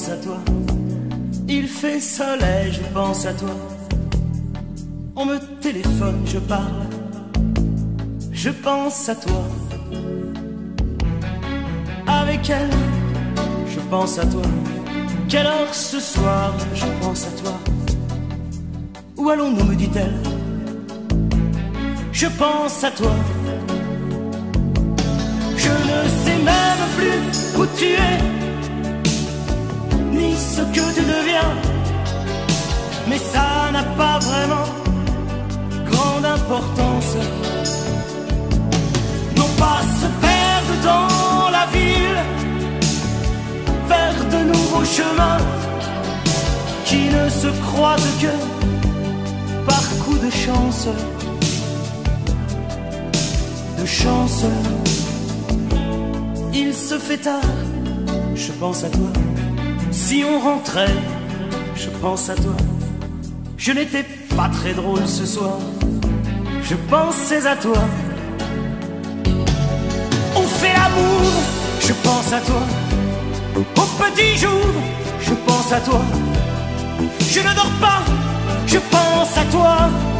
pense à toi. Il fait soleil, je pense à toi. On me téléphone, je parle, je pense à toi. Avec elle, je pense à toi. Quelle heure ce soir, je pense à toi. Où allons-nous, me dit-elle. Je pense à toi. Je ne sais même plus où tu es, ni ce que tu deviens. Mais ça n'a pas vraiment grande importance. Non pas se perdre dans la ville, faire de nouveaux chemins qui ne se croisent que par coup de chance. De chance. Il se fait tard, je pense à toi. Si on rentrait, je pense à toi. Je n'étais pas très drôle ce soir, je pensais à toi. On fait l'amour, je pense à toi. Au petit jour, je pense à toi. Je ne dors pas, je pense à toi.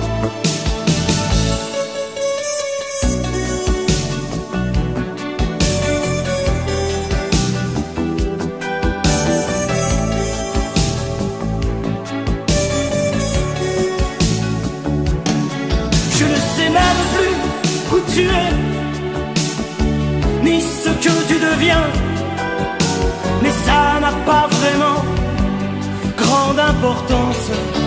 Je ne sais même plus où tu es, ni ce que tu deviens. Mais ça n'a pas vraiment grande importance.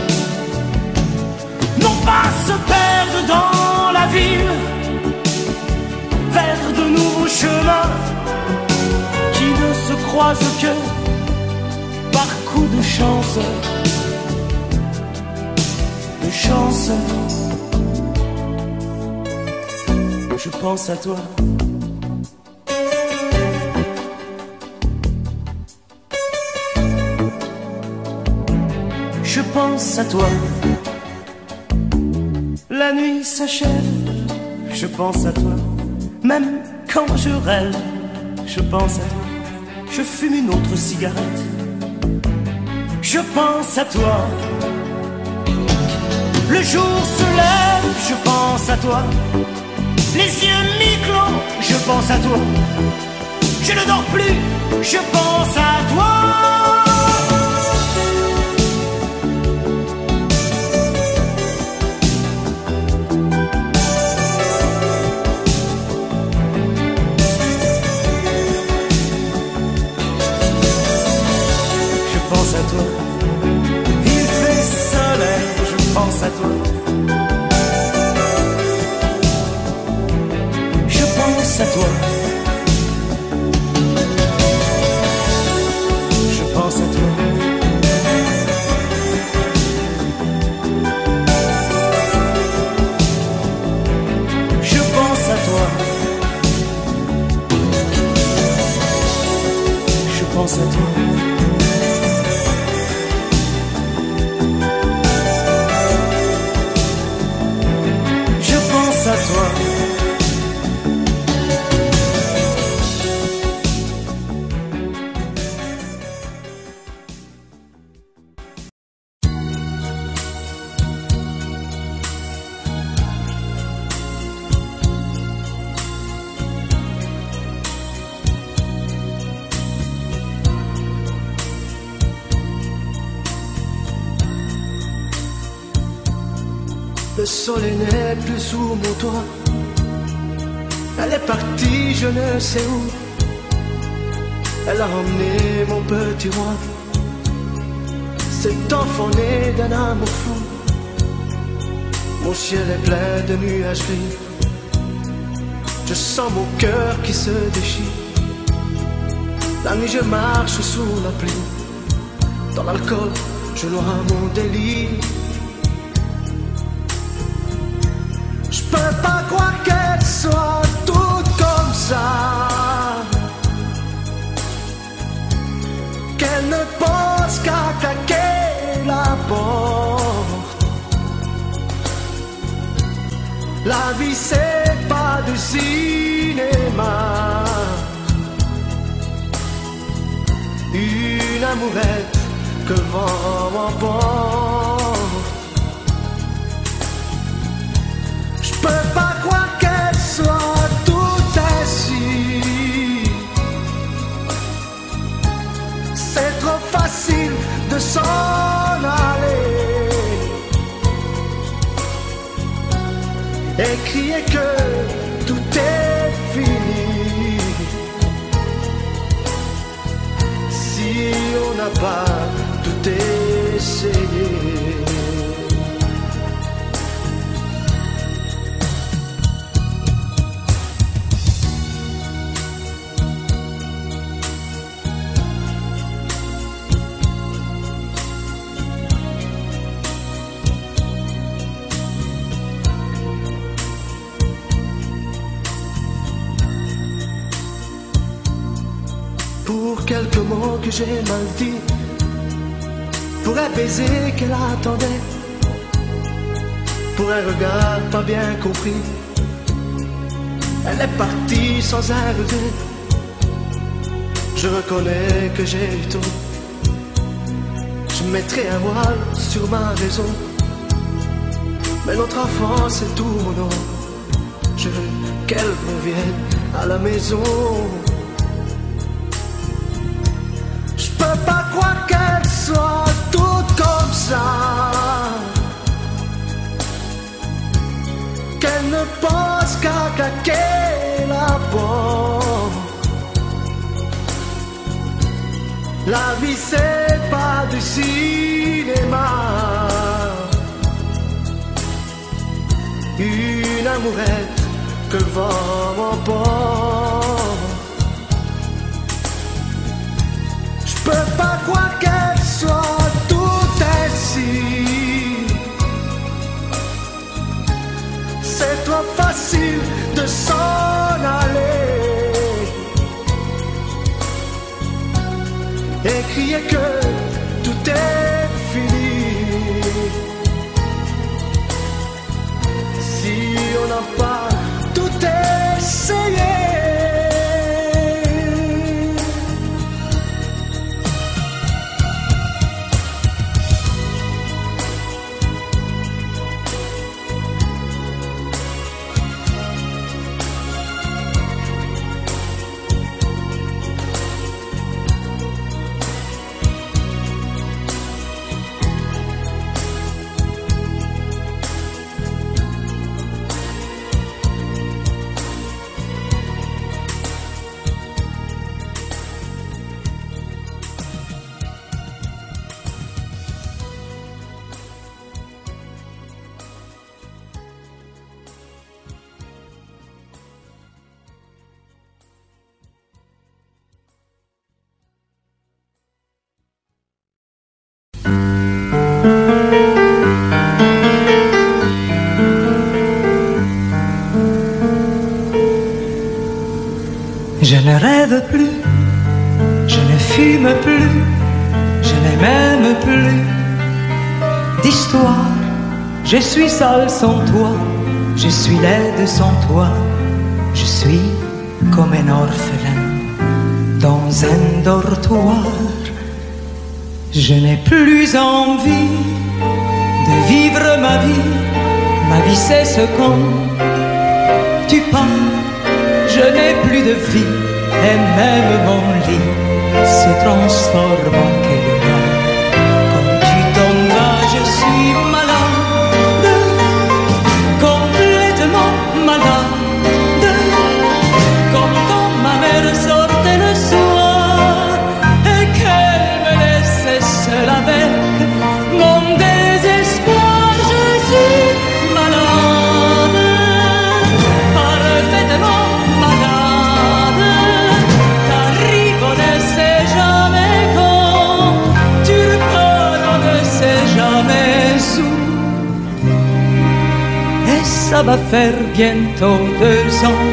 Non pas se perdre dans la ville, faire de nouveaux chemins qui ne se croisent que par coup de chance. De chance. Je pense à toi. Je pense à toi. La nuit s'achève, je pense à toi. Même quand je rêve, je pense à toi. Je fume une autre cigarette, je pense à toi. Le jour se lève, je pense à toi. Les yeux mi-clos, je pense à toi. Je ne dors plus, je pense à toi. Je pense à toi. Il fait soleil, je pense à toi. Je pense à toi. Je pense à toi. Je pense à toi. Je pense à toi. Je pense à toi. Le soleil n'est plus sous mon toit. Elle est partie, je ne sais où. Elle a emmené mon petit roi, cet enfant né d'un amour fou. Mon ciel est plein de nuages gris. Je sens mon cœur qui se déchire. La nuit je marche sous la pluie. Dans l'alcool je noie mon délire. Je peux pas croire qu'elle soit toute comme ça, qu'elle ne pense qu'à claquer la porte. La vie c'est pas du cinéma. Une amourette que le vent m'emporte. Je peux pas croire qu'elle soit tout ainsi. C'est trop facile de s'en aller et crier que tout est fini. Si on n'a pas tout essayé. Pour quelques mots que j'ai mal dit, pour un baiser qu'elle attendait, pour un regard pas bien compris, elle est partie sans un regret. Je reconnais que j'ai eu tort. Je mettrai un voile sur ma raison, mais notre enfance est tout mon nom. Je veux qu'elle revienne à la maison. Je peux pas croire qu'elle soit toute comme ça, qu'elle ne pense qu'à claquer la porte. La vie c'est pas du cinéma. Une amourette que le vent m'emporte. Je peux pas croire qu'elle soit tout ainsi. C'est trop facile de s'en aller et crier que tout est fini. Si on n'a pas tout essayé. Je ne rêve plus, je ne fume plus, je n'ai même plus d'histoire. Je suis seul sans toi, je suis laide sans toi, je suis comme un orphelin dans un dortoir. Je n'ai plus envie de vivre ma vie c'est ce quand tu pars. Je n'ai plus de vie et même mon lit se transforme en quédard. Quand tu t'en vas, je suis malade, complètement malade, comme quand ma mère sortait le soir et qu'elle me laissait seule avec mon désespoir. Je suis malade, parfaitement. Ça va faire bientôt 2 ans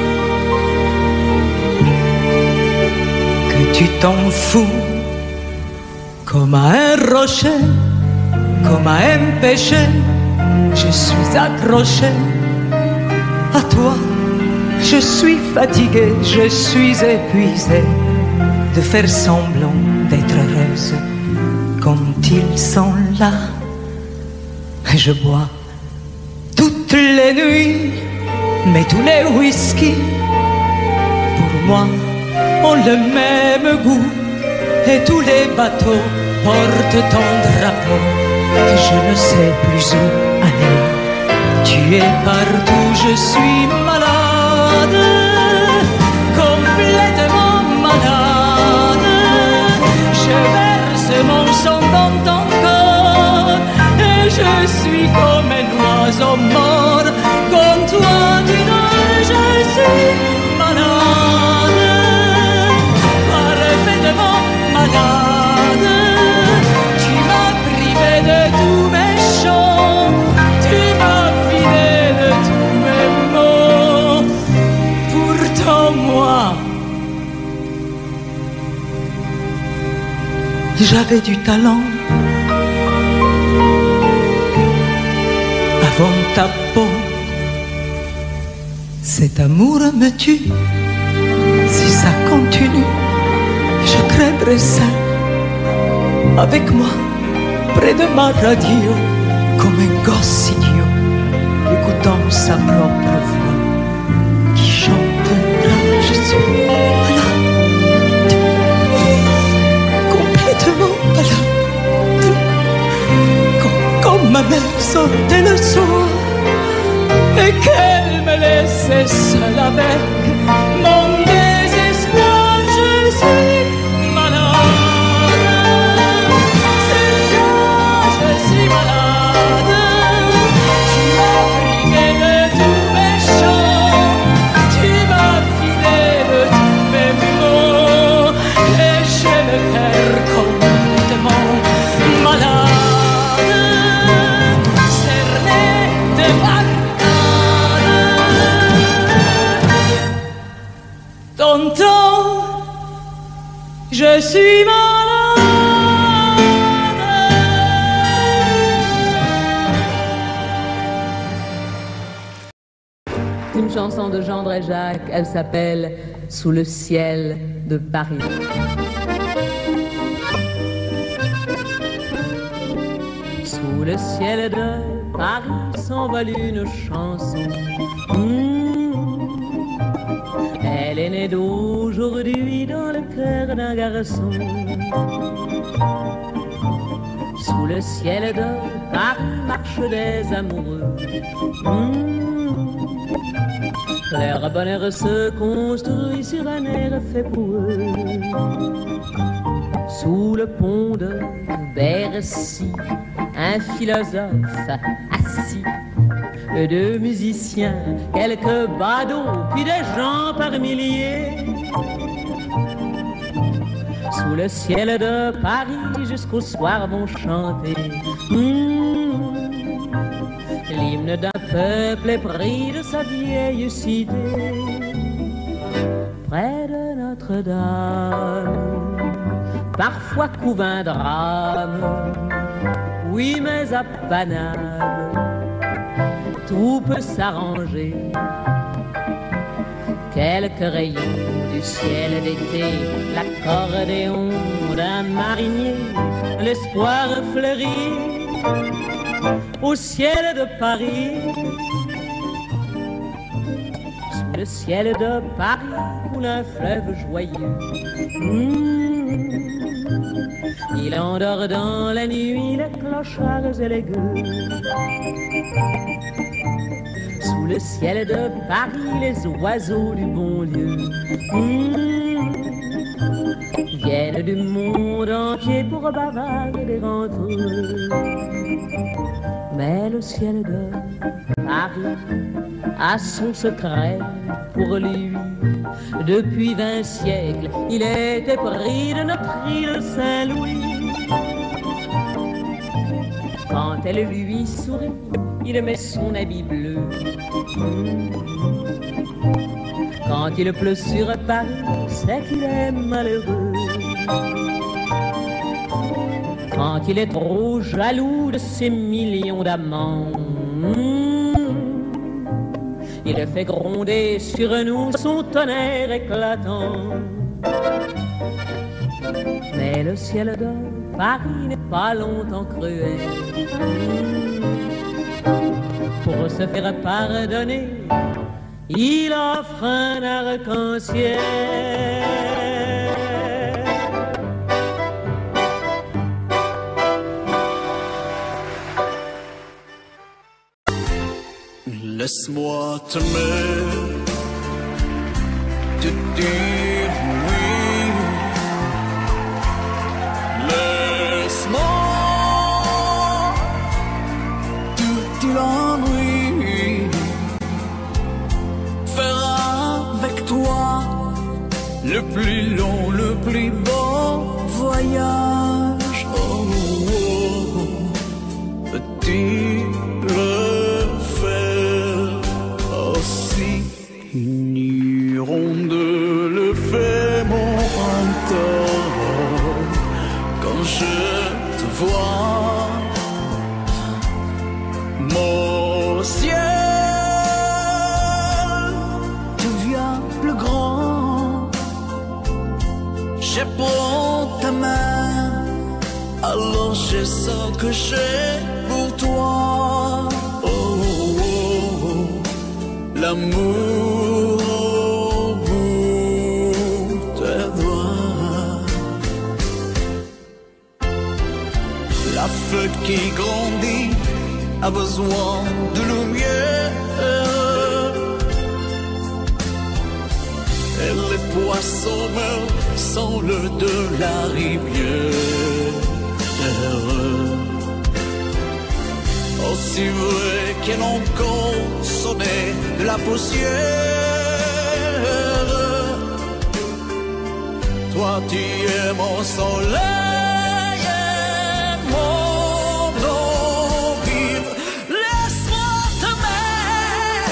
que tu t'en fous comme à un rocher, comme à un péché. Je suis accroché à toi, je suis fatigué, je suis épuisé de faire semblant d'être heureux. fraises quand ils sont là. Et je bois toutes les nuits, mais tous les whisky, pour moi, ont le même goût. Et tous les bateaux portent ton drapeau. Et je ne sais plus où aller. Tu es partout, je suis malade, complètement malade. Je verse mon sang dans ton corps et je suis comme un oiseau mort. Comme toi tu donnes, je suis malade, parfaitement malade. Tu m'as privé de tous mes chants, tu m'as vidé de tous mes mots. Pourtant moi, j'avais du talent. Avant ta peau, cet amour me tue. Si ça continue, je crèverai seul, avec moi, près de ma radio, comme un gosse idiot, écoutant sa propre voix, qui chantera. Je suis malade, complètement malade. Quand ma mère sortait le soir et qu'elle me laissait seule avec mon désespoir, je suis malade. C'est ça, je suis malade. Tu m'as privé de tous mes chants, tu m'as vidé de tous mes mots, et j'ai le cœur complètement malade. Je suis malade. Une chanson de Jean Dréjac, elle s'appelle Sous le ciel de Paris. Sous le ciel de Paris s'envole une chanson. Elle est née d'aujourd'hui dans le cœur d'un garçon. Sous le ciel de Paris marchent des amoureux. Leur bonheur se construit sur un air fait pour eux. Sous le pont de Bercy, un philosophe assis, deux musiciens, quelques badauds, puis des gens par milliers. Sous le ciel de Paris, jusqu'au soir vont chanter l'hymne d'un peuple épris de sa vieille cité. Près de Notre-Dame, parfois couve un drame, oui mais à Paname, tout peut s'arranger. Quelques rayons du ciel d'été, l'accordéon d'un marinier, l'espoir fleurit au ciel de Paris. Sous le ciel de Paris coule un fleuve joyeux. Il endort dans la nuit les clochards et les gueux. Sous le ciel de Paris, les oiseaux du bon Dieu viennent du monde entier pour bavarder entre eux. Mais le ciel de Paris a son secret pour lui. Depuis 20 siècles, il était pris de notre île Saint-Louis. Quand elle lui sourit, il met son habit bleu. Quand il pleut sur Paris, c'est qu'il est malheureux. Quand il est trop jaloux de ses millions d'amants, il fait gronder sur nous son tonnerre éclatant. Mais le ciel de Paris n'est pas longtemps cruel. Pour se faire pardonner, il offre un arc-en-ciel. Laisse-moi t'aimer, te dire oui. Laisse-moi tout l'ennui, faire avec toi le plus long, le plus beau voyage. Oh, oh, oh. Petit une hirondelle fait mon printemps quand je te vois. Mon ciel devient plus grand. Je prends ta main, alors je sens que j'ai pour toi. L'amour au bout des doigts. La feuille qui grandit a besoin de lumière. Et les poissons meurent sans l'eau de la rivière. Aussi vrai qu'elle encore sonnait de la poussière. Toi tu es mon soleil et mon eau vive. Laisse-moi t'aimer.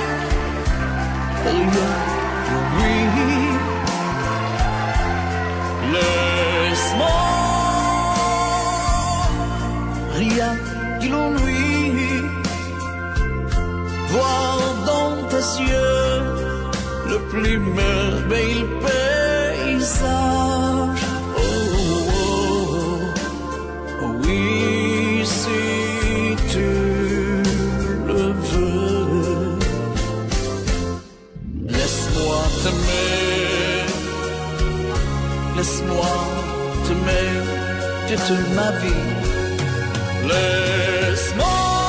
Oui, laisse-moi rien que l'ennui, voir dans tes yeux le plus merveilleux paysage. Oh, oh, oh, oui, si tu le veux. Laisse-moi t'aimer, laisse-moi t'aimer toute ma vie. Laisse-moi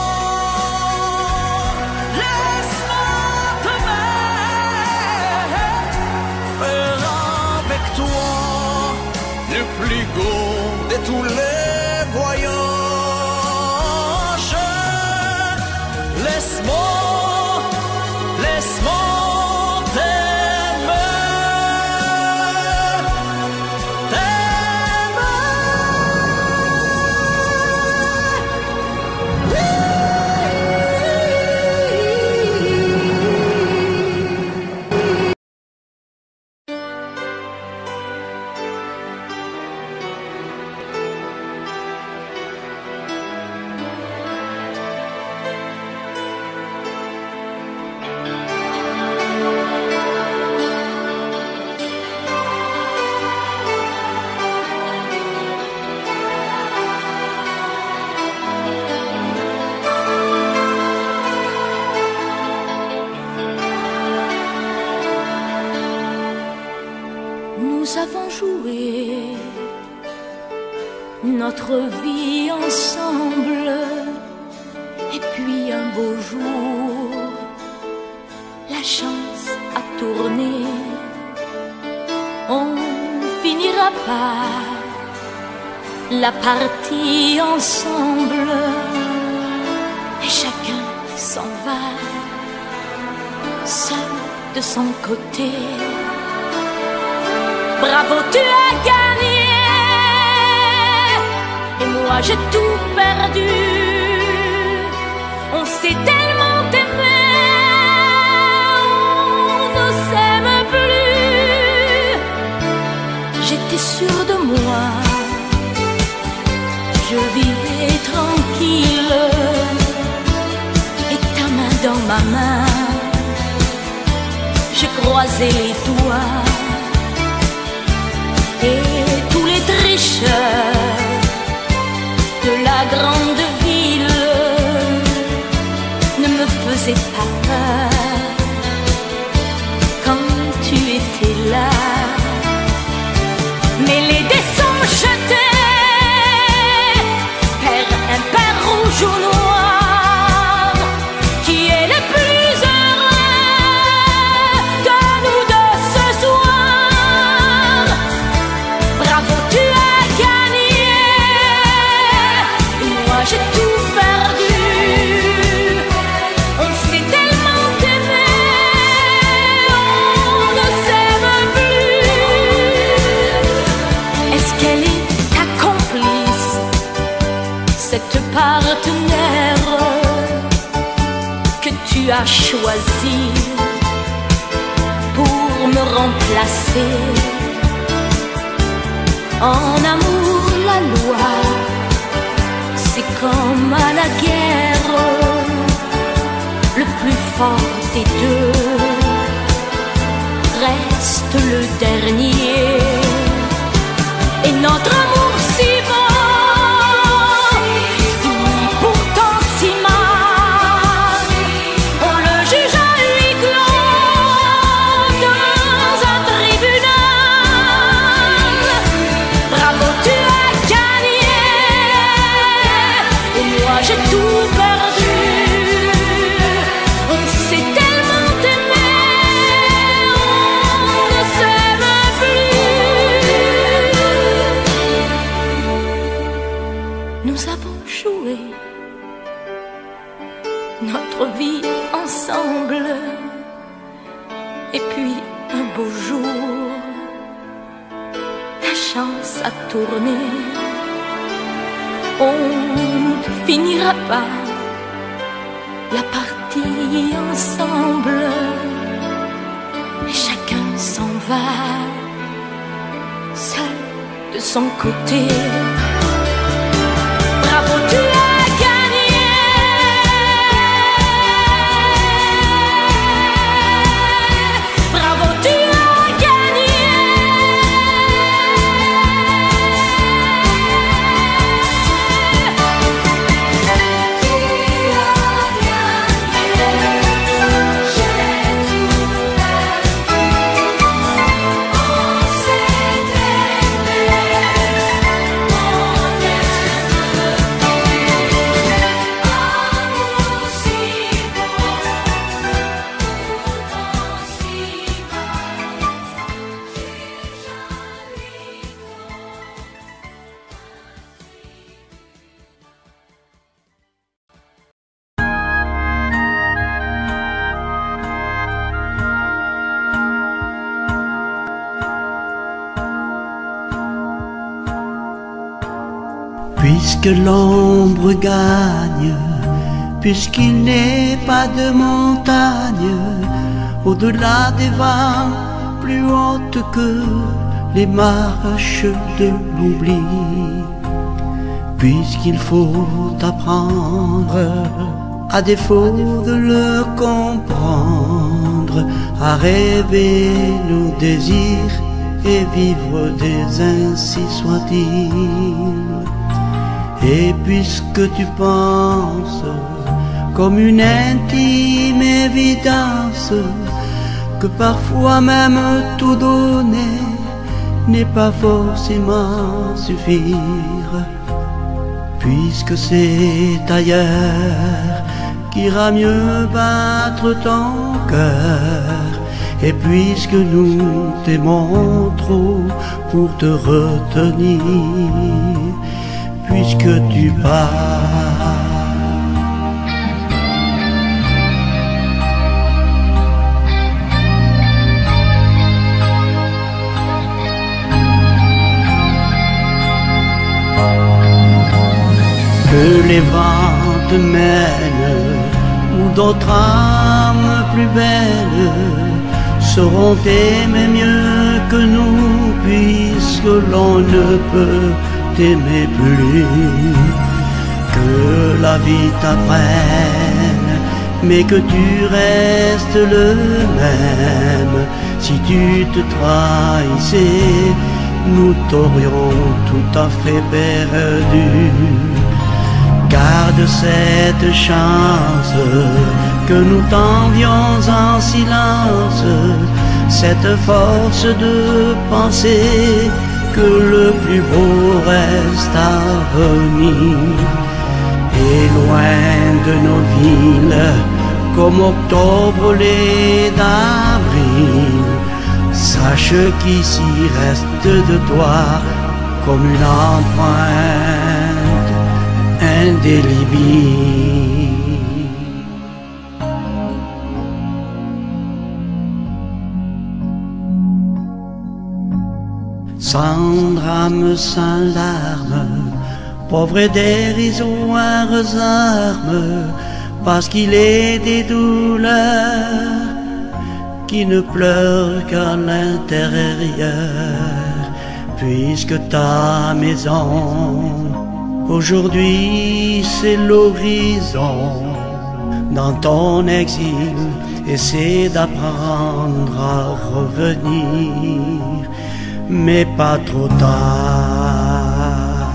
le plus beau de tous les voyages. Laisse-moi t'aimer, Nous avons joué notre vie ensemble, et puis un beau jour, la chance a tourné. On finira par la partie ensemble, et chacun s'en va, seul de son côté. Bravo, tu as gagné, et moi j'ai tout perdu. On s'est tellement aimé, on ne s'aime plus. J'étais sûre de moi, je vivais tranquille, et ta main dans ma main, je croisais les doigts. Et tous les fraîcheur de la grande ville ne me faisait pas peur quand tu étais là. Mais les dés sont jetés, père impair, rouge ou noir, qui est le plus heureux de nous deux ce soir. Bravo, tu as gagné, et moi j'ai tout perdu. On s'est tellement aimé, on ne s'aime plus. Est-ce qu'elle est ta complice, cette partenaire que tu as choisi pour me remplacer? En amour, la loi, c'est comme à la guerre, le plus fort des deux reste le dernier. Et notre amour si beau finit pourtant si mal. On le juge à huis clos dans un tribunal. Bravo, tu as gagné, et moi j'ai tout perdu. On s'est tellement aimé, on ne s'aime plus. Nous avons joué notre vie ensemble, et puis un beau jour, la chance a tourné. On ne finira pas la partie ensemble, et chacun s'en va seul de son côté. Bravo, tu as gagné, bravo, tu as gagné. Puisque l'ombre gagne, puisqu'il n'est pas de montagne au-delà des vents plus hautes que les marches de l'oubli, puisqu'il faut apprendre, à défaut de le comprendre, à rêver nos désirs et vivre des ainsi soit-il. Et puisque tu penses comme une intime évidence que parfois même tout donner n'est pas forcément suffire, puisque c'est ailleurs qu'ira mieux battre ton cœur, et puisque nous t'aimons trop pour te retenir, puisque tu pars. Que les vents te mènent où d'autres âmes plus belles sauront aimer mieux que nous, puisque l'on ne peut t'aimer plus. Que la vie t'apprenne, mais que tu restes le même. Si tu te trahissais, nous t'aurions tout à fait perdu. Garde cette chance que nous tendions en silence, cette force de penser que le plus beau reste à venir. Et loin de nos villes, comme octobre l'est d'avril, sache qu'ici reste de toi comme une empreinte indélébile. Sans drame, sans larmes, pauvre et dérisoires armes, parce qu'il est des douleurs qui ne pleurent qu'à l'intérieur, puisque ta maison aujourd'hui c'est l'horizon. Dans ton exil, essaie d'apprendre à revenir, mais pas trop tard.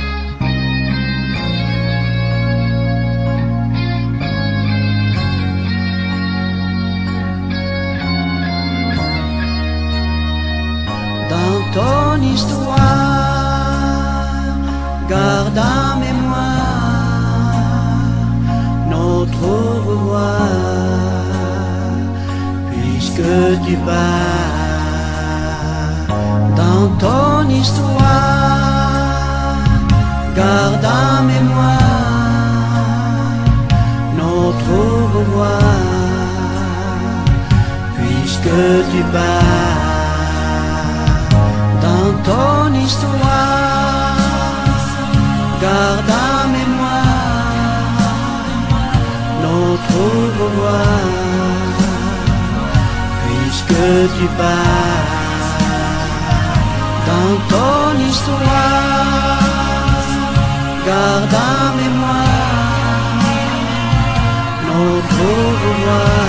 Dans ton histoire, garde en mémoire notre au revoir, puisque tu pars. Dans ton histoire, garde en mémoire notre au revoir, puisque tu pars. Dans ton histoire, garde en mémoire notre au revoir, puisque tu pars. Dans ton histoire, garde en mémoire notre au revoir,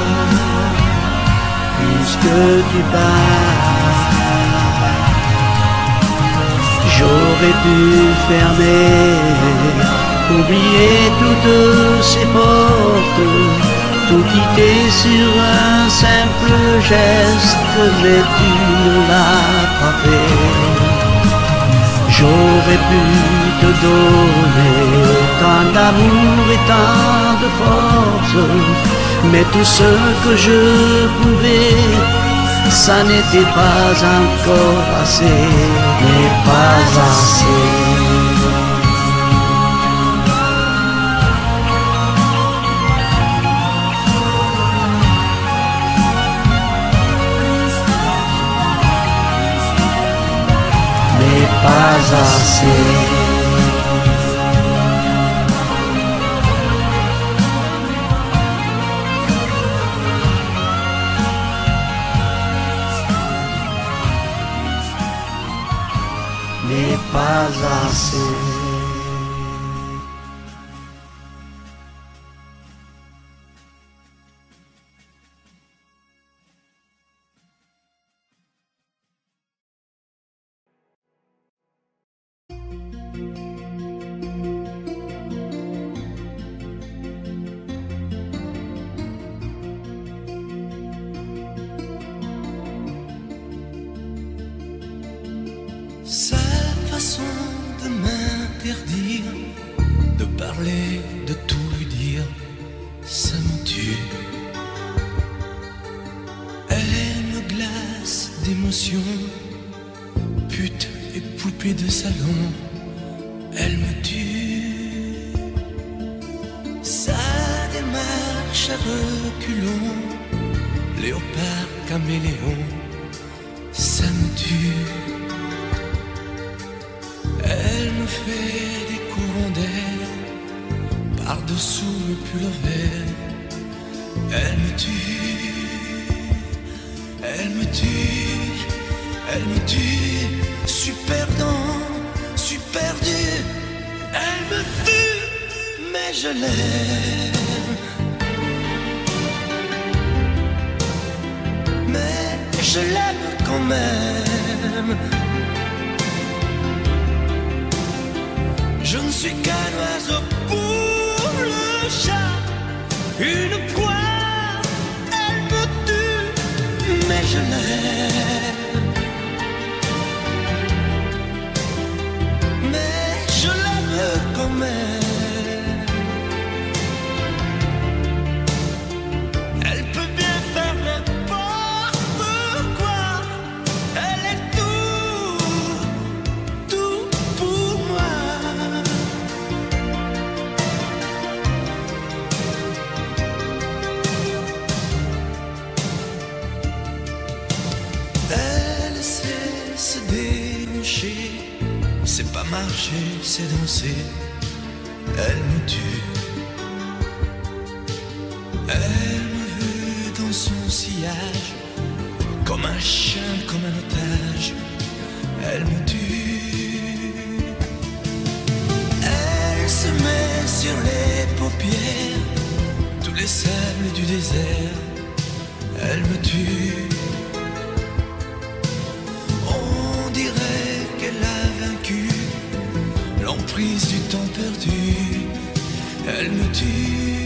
puisque tu pars. J'aurais pu fermer, oublier toutes ces portes, tout quitter sur un simple geste, mais tu ne l'as pas fait. J'aurais pu te donner tant d'amour et tant de force, mais tout ce que je pouvais, ça n'était pas encore assez, mais pas assez. Pas assez. Mais pas assez. Sa façon de m'interdire de parler, de tout lui dire, ça me tue. Elle me glace d'émotion, pute et poupée de salon, elle me tue. Sa démarche à reculons, léopard caméléon, ça me tue. Elle me fait des courants d'air par-dessous le pull vert. Elle me tue, elle me tue, elle me tue. Super dans, super dur. Elle me tue, mais je l'aime. Mais je l'aime quand même. Je ne suis qu'un oiseau pour le chat, une proie, elle me tue, mais je l'aime. Mais je l'aime quand même. Elle peut bien faire n'importe quoi, elle est tout pour moi. Elle sait se déhancher, c'est pas marcher, c'est danser. Elle me tue. Elle me veut dans son sillage, comme un chien, comme un otage. Elle me tue. Elle se met sur les paupières tous les sables du désert. Elle me tue. On dirait qu'elle a vaincu l'emprise du temps perdu. Elle me tue.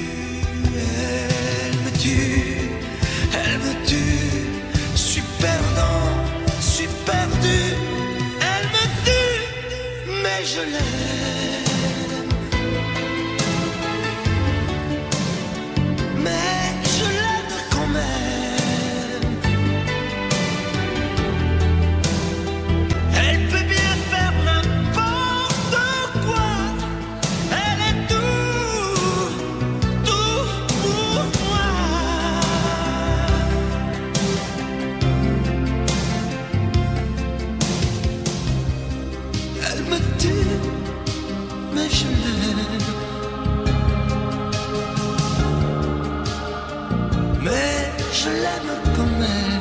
Elle me tue. Elle me tue. Je suis perdant, je suis perdu. Elle me tue, mais je l'aime. Mais je l'aime quand même. Elle peut bien faire n'importe quoi. Elle est tout pour moi. Elle me tue, mais je l'aime. Mais je l'aime quand même.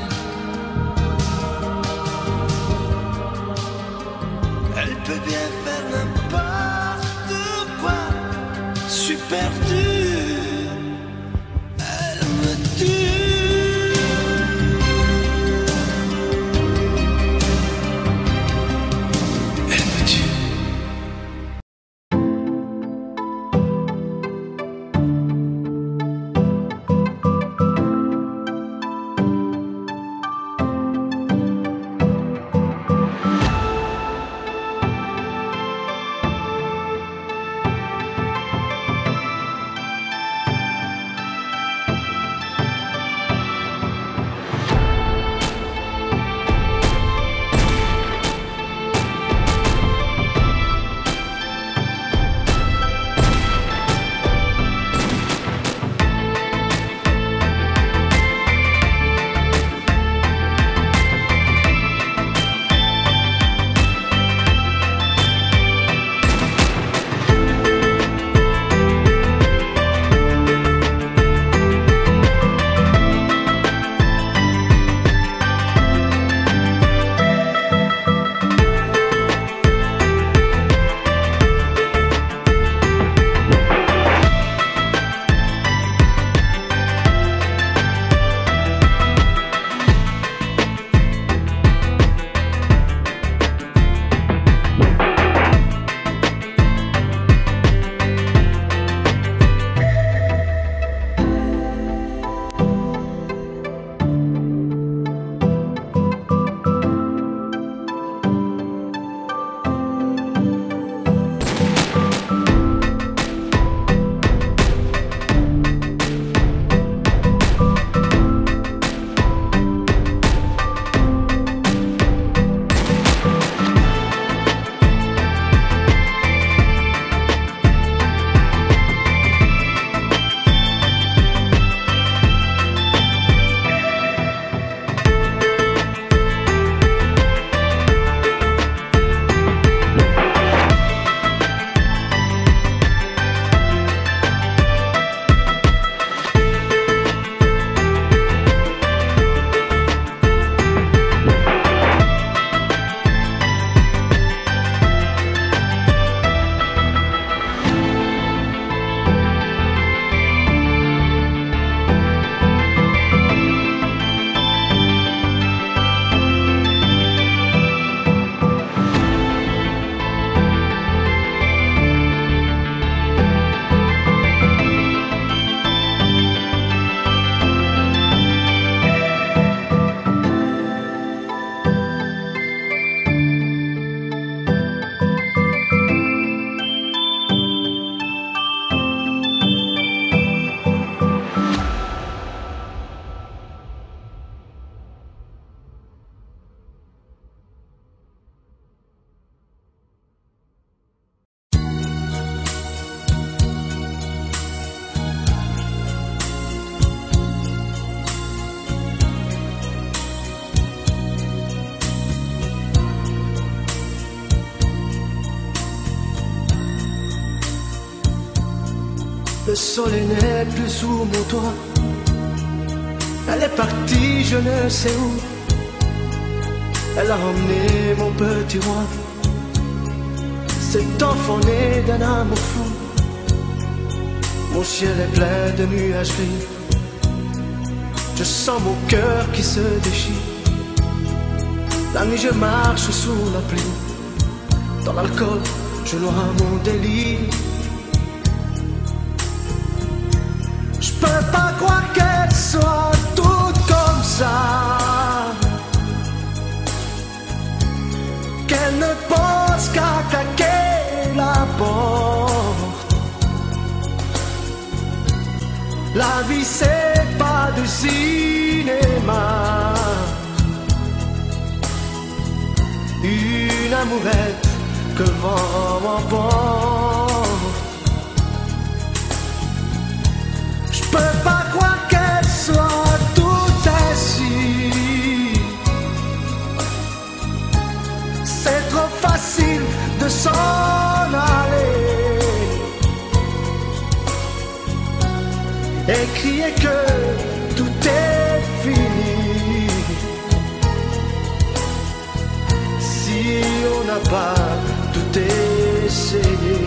Elle peut bien faire n'importe quoi. Je suis perdu. Elle me tue. Elle me tue. Le soleil n'est plus sous mon toit. Elle est partie, je ne sais où. Elle a emmené mon petit roi. Cet enfant né d'un amour fou. Mon ciel est plein de nuages gris. Je sens mon cœur qui se déchire. La nuit je marche sous la pluie. Dans l'alcool je noie mon délire. Je peux pas croire qu'elle soit toute comme ça, qu'elle ne pense qu'à claquer la porte. La vie c'est pas du cinéma. Une amourette que le vent m'emporte. Je peux pas croire qu'elle soit toute ainsi. C'est trop facile de s'en aller et crier que tout est fini. Si on n'a pas tout essayé.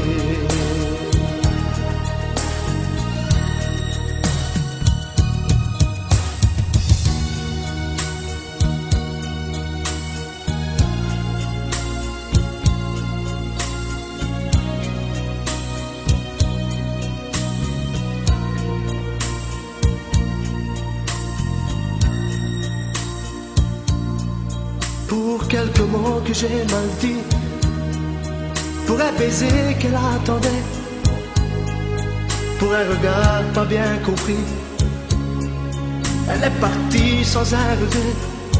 Pour quelques mots que j'ai mal dit, pour un baiser qu'elle attendait, pour un regard pas bien compris, elle est partie sans un regret.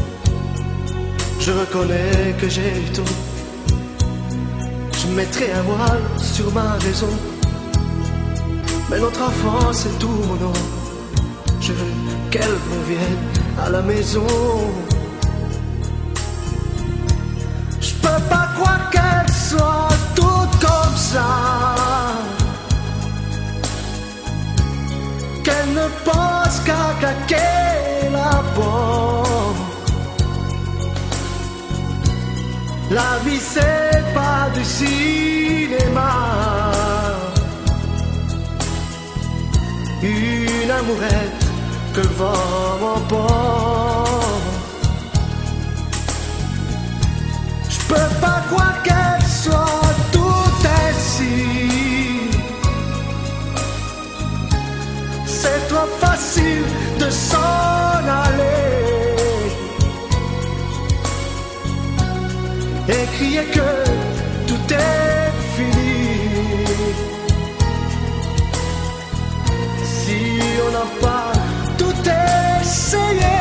Je reconnais que j'ai eu tort. Je mettrai un voile sur ma raison, mais notre enfant c'est tout mon nom. Je veux qu'elle revienne à la maison. Je peux pas croire qu'elle soit toute comme ça, qu'elle ne pense qu'à claquer la porte. La vie c'est pas du cinéma. Une amourette que le vent m'emporte. Je peux pas croire qu'elle soit toute ainsi. C'est trop facile de s'en aller et crier que tout est fini. Si on n'a pas tout essayé.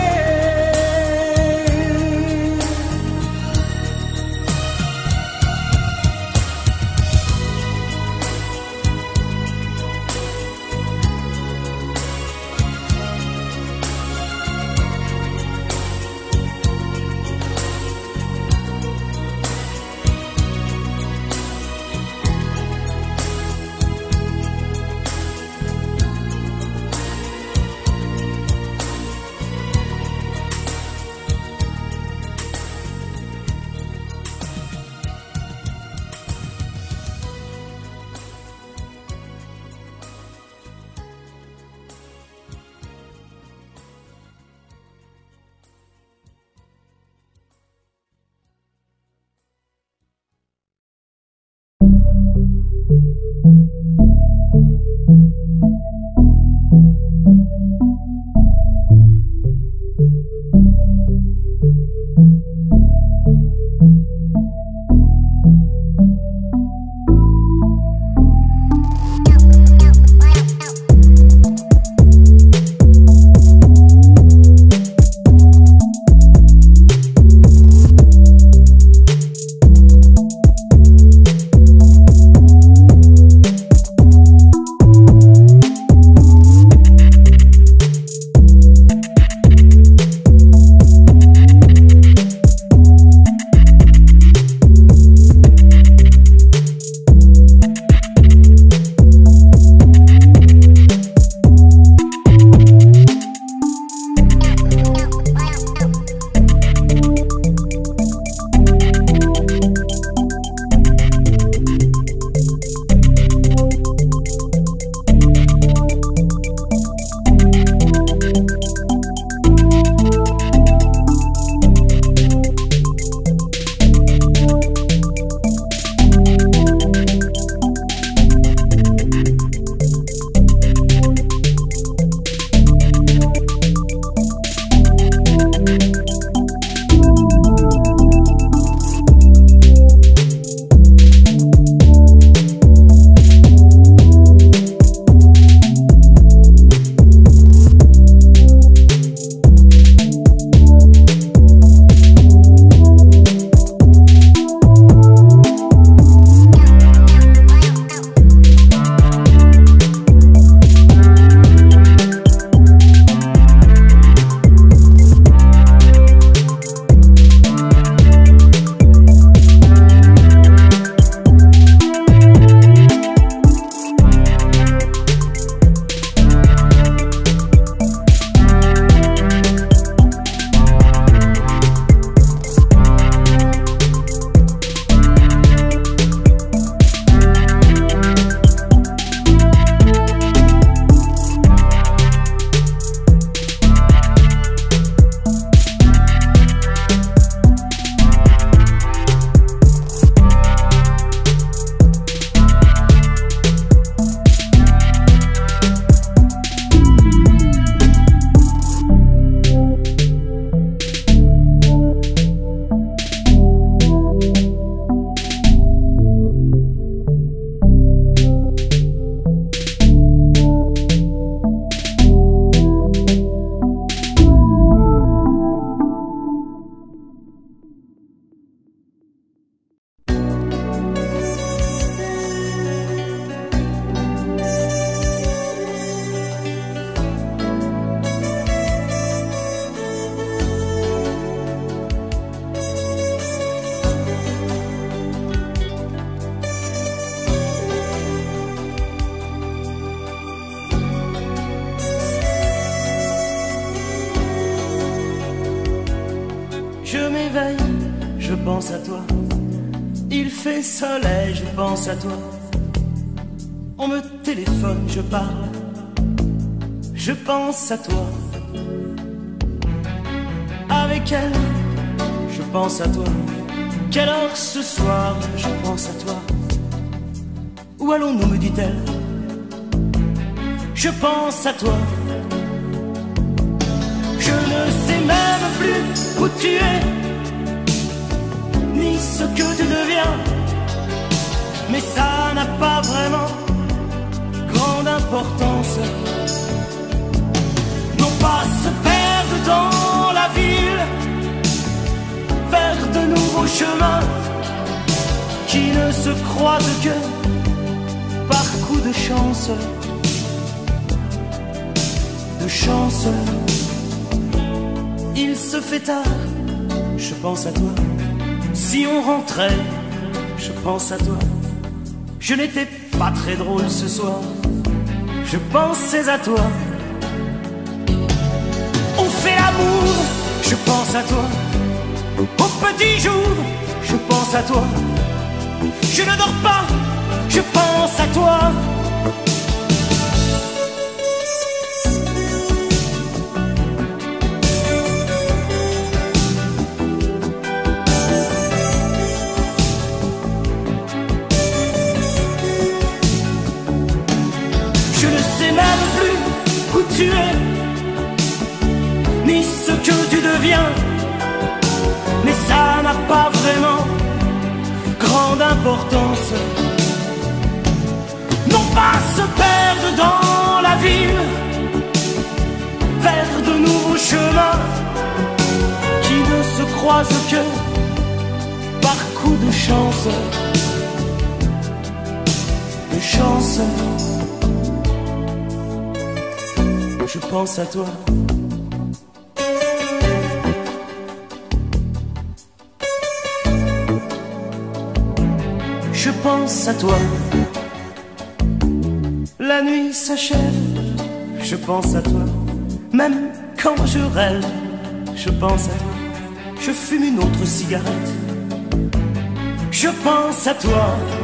pense à toi. Il fait soleil, je pense à toi. On me téléphone, je parle, je pense à toi. Avec elle, je pense à toi. Quelle heure ce soir, je pense à toi. Où allons-nous, me dit-elle. Je pense à toi. Je ne sais même plus où tu es, ni ce que tu deviens. Mais ça n'a pas vraiment grande importance. Non pas se perdre dans la ville, vers de nouveaux chemins qui ne se croisent que par coup de chance. De chance. Il se fait tard, je pense à toi. Si on rentrait, je pense à toi. Je n'étais pas très drôle ce soir, je pensais à toi. On fait l'amour, je pense à toi. Au petit jour, je pense à toi. Je ne dors pas, je pense à toi. Je ne sais même plus où tu es, ni ce que tu deviens. Mais ça n'a pas vraiment grande importance. Non pas se perdre dans la ville, vers de nouveaux chemins qui ne se croisent que par coup de chance. De chance. Je pense à toi. Je pense à toi. La nuit s'achève, je pense à toi. Même quand je rêve, je pense à toi. Je fume une autre cigarette, je pense à toi.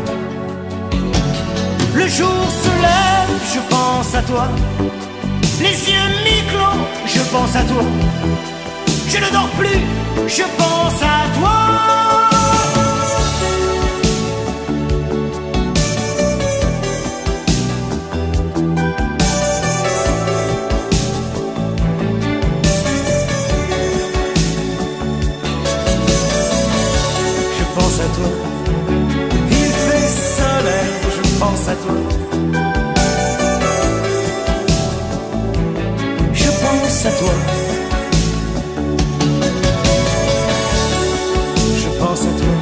Le jour se lève, je pense à toi. Les yeux mi-clos, je pense à toi. Je ne dors plus, je pense à toi. Je pense à toi. Il fait soleil, je pense à toi. Je pense à toi. Je pense à toi.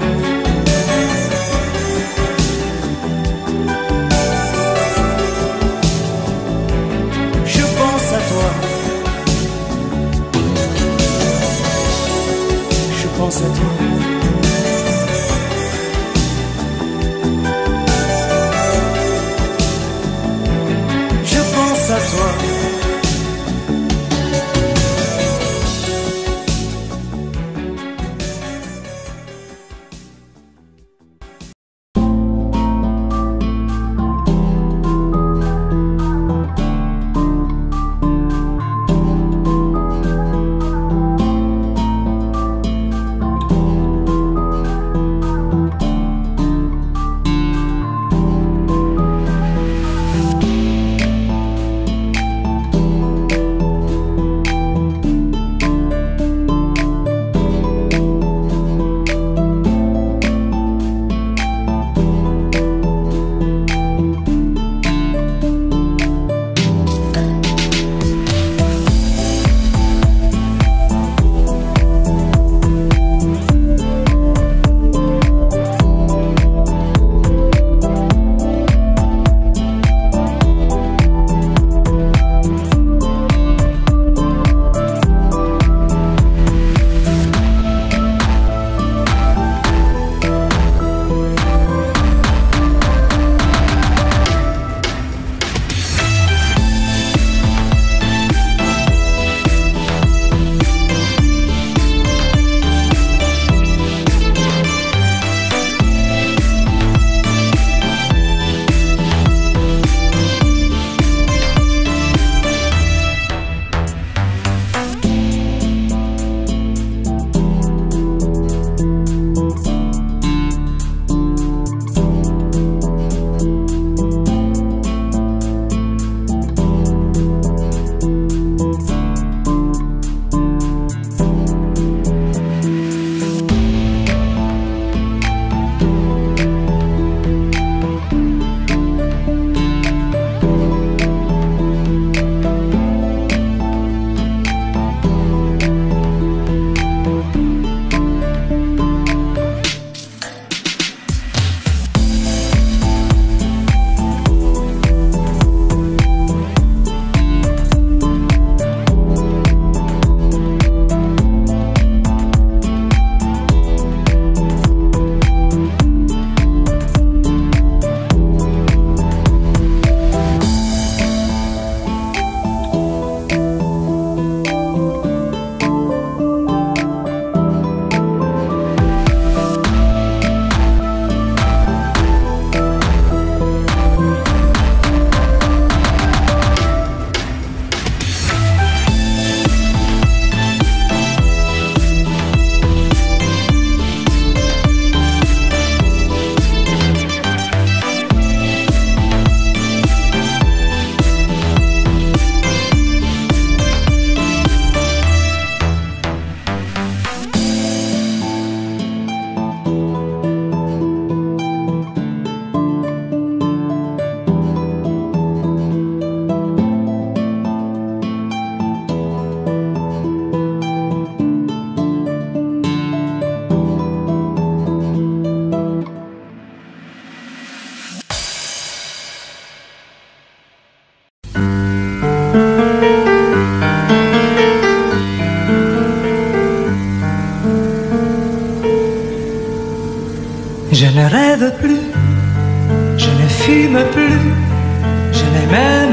Je pense à toi. Je pense à toi. Je pense à toi.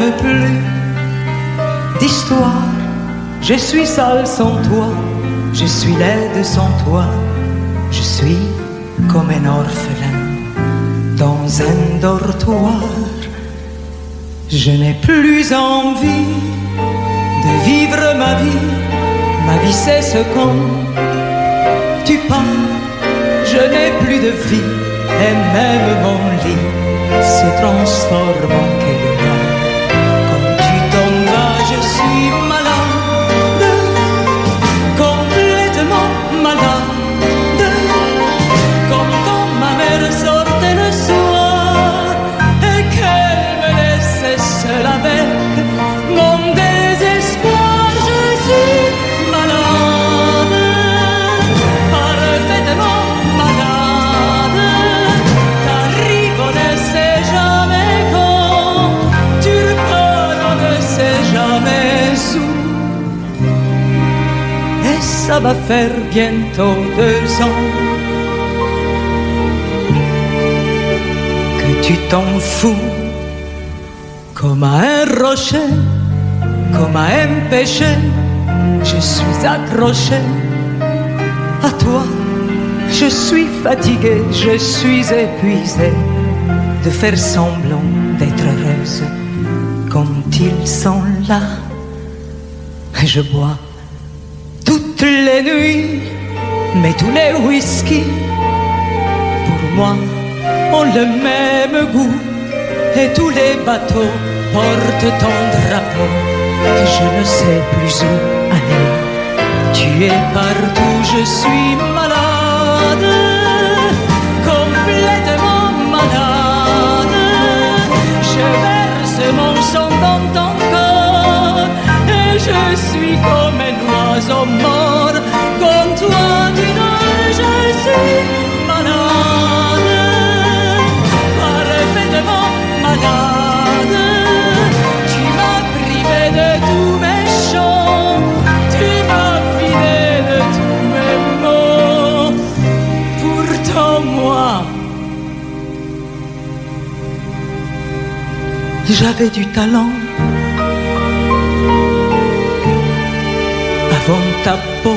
même plus d'histoire. Je suis seule sans toi, je suis laide sans toi, je suis comme un orphelin dans un dortoir. Je n'ai plus envie de vivre ma vie cesse quand tu pars. Je n'ai plus de vie et même mon lit se transforme en quédard. Quand tu t'en vas, je suis malade, complètement malade, comme quand ma mère sortait le soir et qu'elle me laissait seule avec mon désespoir. Je suis malade, parfaitement malade. T'arrives, on ne sait jamais quand, tu repars, on ne sait jamais où. Et ça va faire bientôt 2 ans que tu t'en fous, comme à un rocher, comme à un péché. Je suis accroché à toi. Je suis fatigué, je suis épuisé de faire semblant d'être heureuse quand ils sont là. Je bois toutes les nuits, mais tous les whisky pour moi ont le même goût. Et tous les bateaux portent ton drapeau et je ne sais plus où aller. Tu es partout, je suis malade, complètement malade. Je verse mon sang dans ton corps et je suis comme un oiseau mort. Comme toi tu dors, je suis malade, parfaitement malade. Tu m'as privé de tous mes chants, tu m'as vidé de tous mes mots. Pourtant moi, j'avais du talent avant ta peau.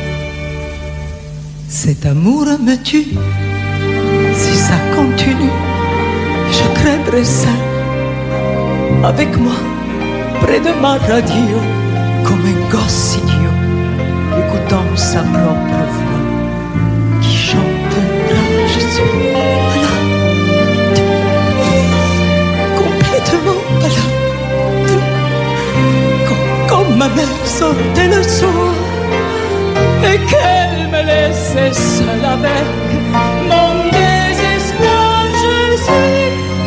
Cet amour me tue. Si ça continue, je craindrai ça. Avec moi, près de ma radio, comme un gosse idiot, écoutant sa propre voix qui chantera. Je suis malade, complètement malade, comme ma mère sortait le soir et qu'elle me laissait seule avec mon désespoir. Je suis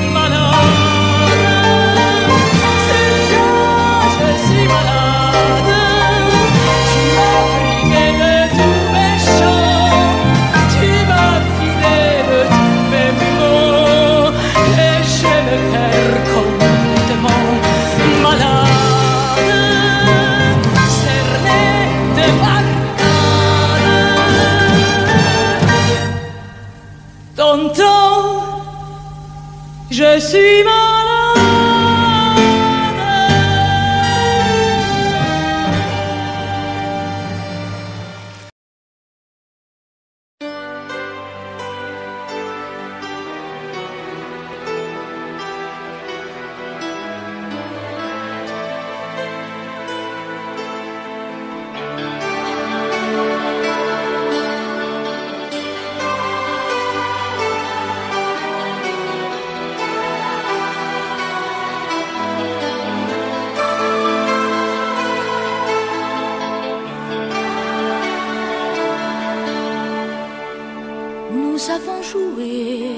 malade, c'est ça, je suis malade. Tu m'as privé de tous mes chants, tu m'as vidé de tous mes mots et j'ai le cœur complètement malade, cerné de barricades. Tonton, je suis malade. Nous avons joué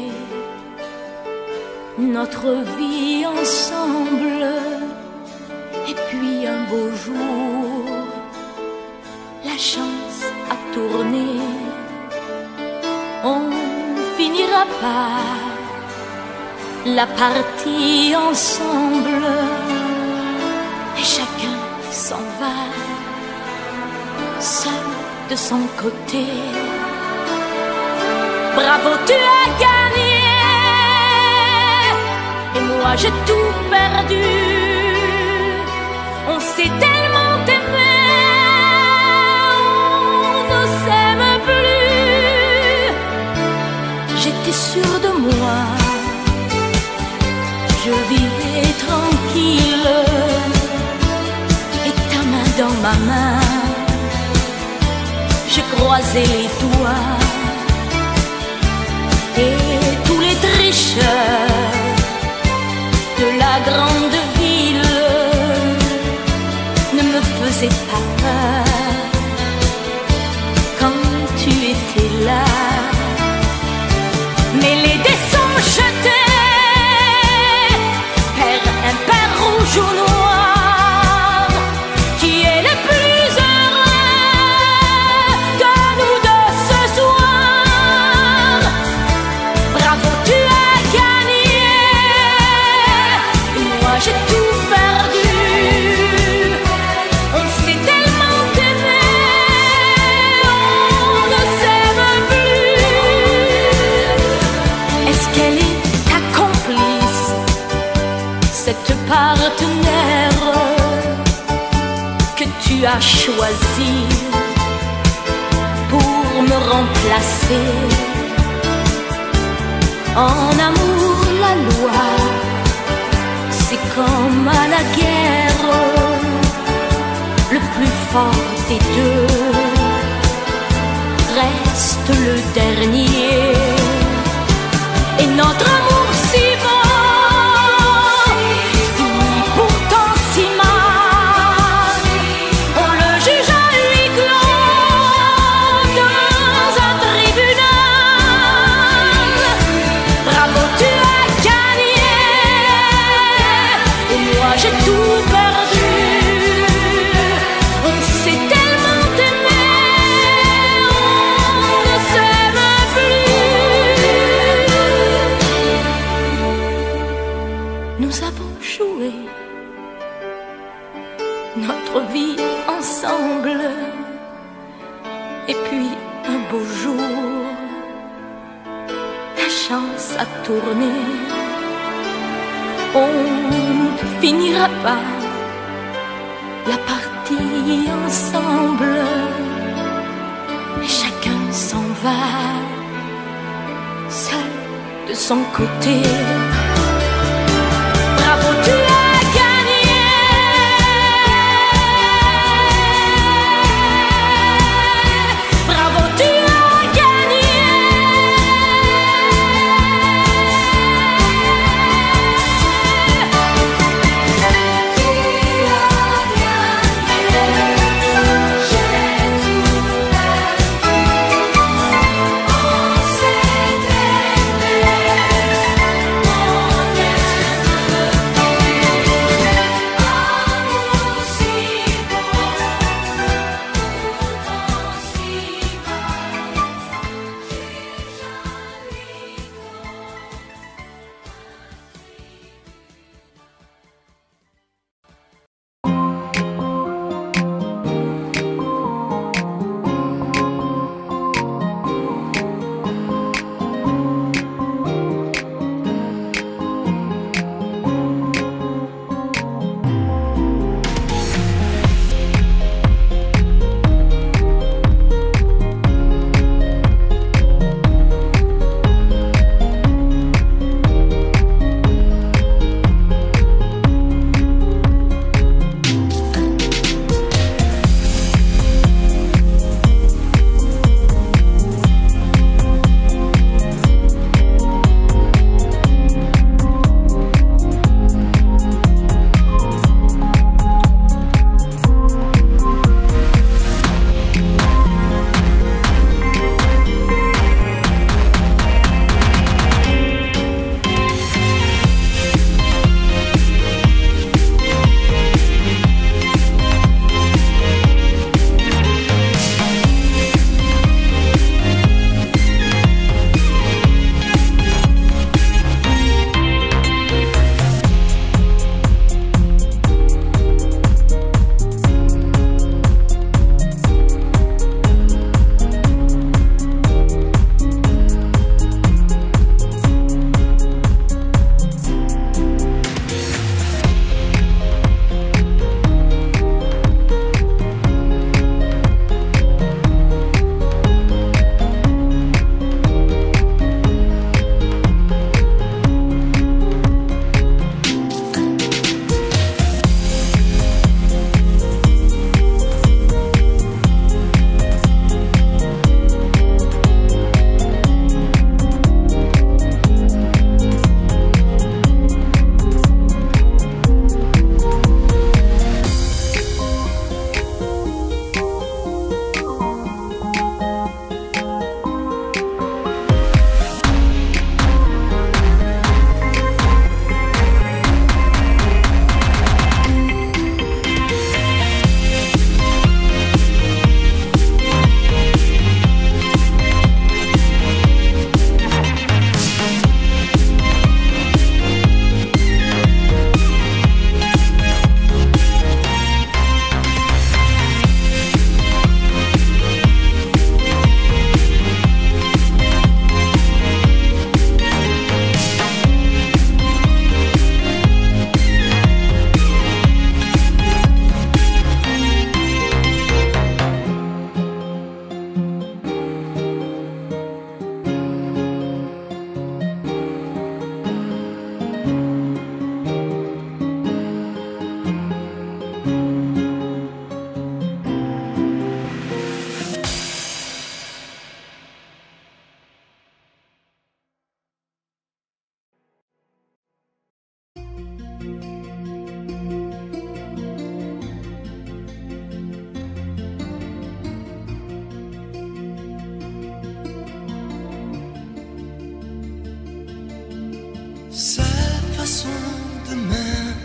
notre vie ensemble, et puis un beau jour, la chance a tourné. On finira par la partie ensemble, et chacun s'en va, seul de son côté. Bravo, tu as gagné, et moi j'ai tout perdu. On s'est tellement aimé, on ne s'aime plus. J'étais sûre de moi, je vivais tranquille, et ta main dans ma main, je croisais les doigts. Et tous les tricheurs de la grande ville ne me faisaient pas peur quand tu étais là. Mais les dés sont jetés, père impair, rouge ou noir, qui est le plus heureux de nous deux ce soir. Bravo, tu as gagné, et moi j'ai tout perdu. On s'est tellement aimé, on ne s'aime plus. Est-ce qu'elle est ta complice, cette partenaire que tu as choisi pour me remplacer? En amour, la loi, c'est comme à la guerre, le plus fort des deux reste le dernier. Et notre amour si beau finit pourtant si mal. On le juge à huis clos dans un tribunal. Bravo, tu as gagné, et moi j'ai tout perdu. On s'est tellement aimé, on ne s'aime plus. Nous avons joué notre vie ensemble, et puis un beau jour, la chance a tourné. On ne finira pas la partie ensemble, et chacun s'en va, seul de son côté. Bravo, tu as gagné, bravo, tu as gagné. On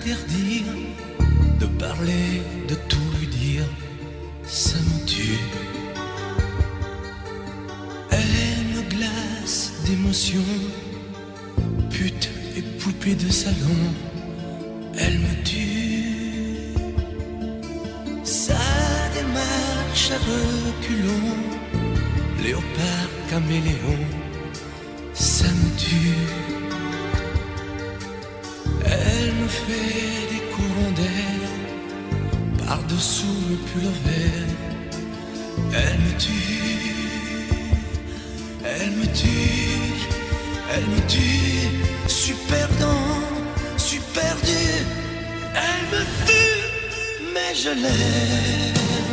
l'interdire de parler, de tout lui dire, ça me tue. Elle me glace d'émotion, pute et poupée de salon, elle me tue. Sa démarche à reculons, léopard caméléon, ça me tue. Elle me fait des courants d'air par-dessous le pull vert. Elle me tue, elle me tue, elle me tue. Suis perdant, suis perdu. Elle me tue, mais je l'aime.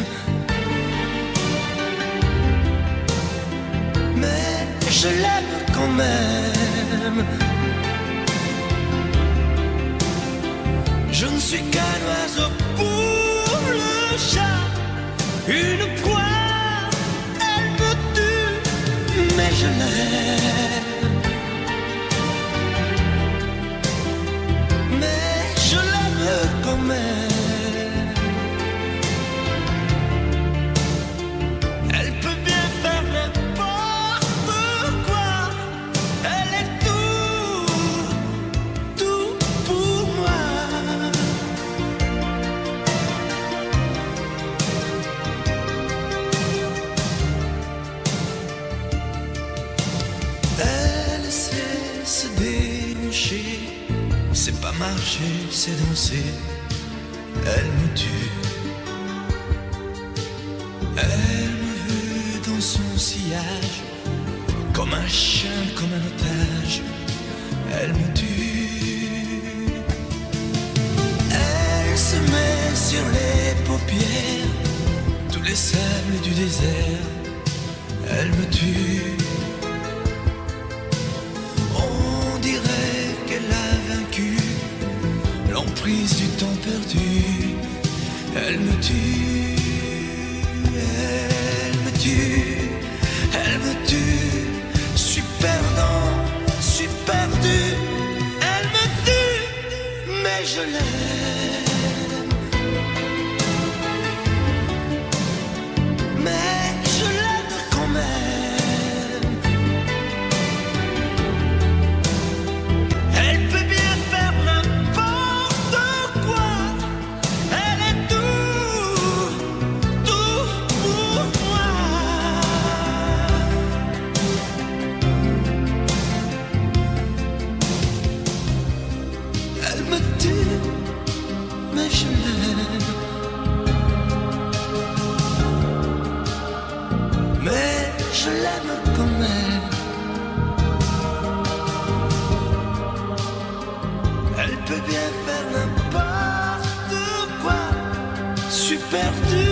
Mais je l'aime quand même. Je ne suis qu'un oiseau pour le chat, une proie, elle me tue, mais je l'aime. Mais je l'aime quand même. Elle peut bien faire n'importe quoi, elle est tout pour moi. Elle sait se déhancher, c'est pas marcher, c'est danser. Elle me tue. Elle me veut dans son sillage, comme un chien, comme un otage. Elle me tue. Elle se met sur les paupières tous les sables du désert. Elle me tue. On dirait qu'elle a vaincu l'emprise du temps perdu. Elle me tue, elle me tue, elle me tue. Suis perdant, suis perdu. Elle me tue, mais je l'aime. Mais je l'aime quand même. Elle peut bien faire n'importe quoi. Elle est tout pour moi. Elle me tue, mais je l'aime. Mais je l'aime quand même. Elle peut bien faire n'importe quoi. Suis perdu.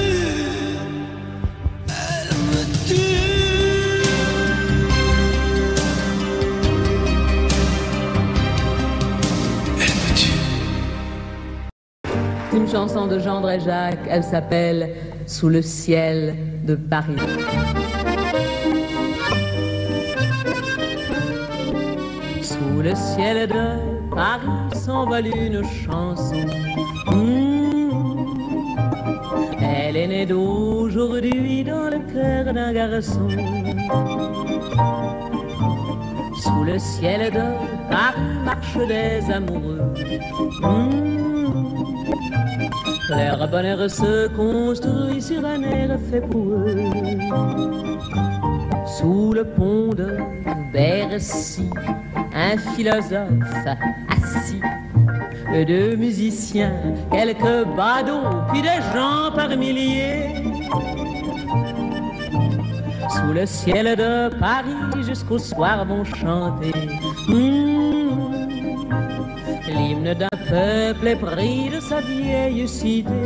Elle me tue. Elle me tue. Une chanson de Jean Dréjac, elle s'appelle Sous le ciel de Paris. Sous le ciel de Paris s'envole une chanson. Elle est née d'aujourd'hui dans le cœur d'un garçon. Sous le ciel de Paris marchent des amoureux. Leur bonheur se construit sur un air fait pour eux. Sous le pont de Bercy, un philosophe assis, deux musiciens, quelques badauds, puis des gens par milliers. Sous le ciel de Paris, jusqu'au soir vont chanter l'hymne d'un peuple épris de sa vieille cité.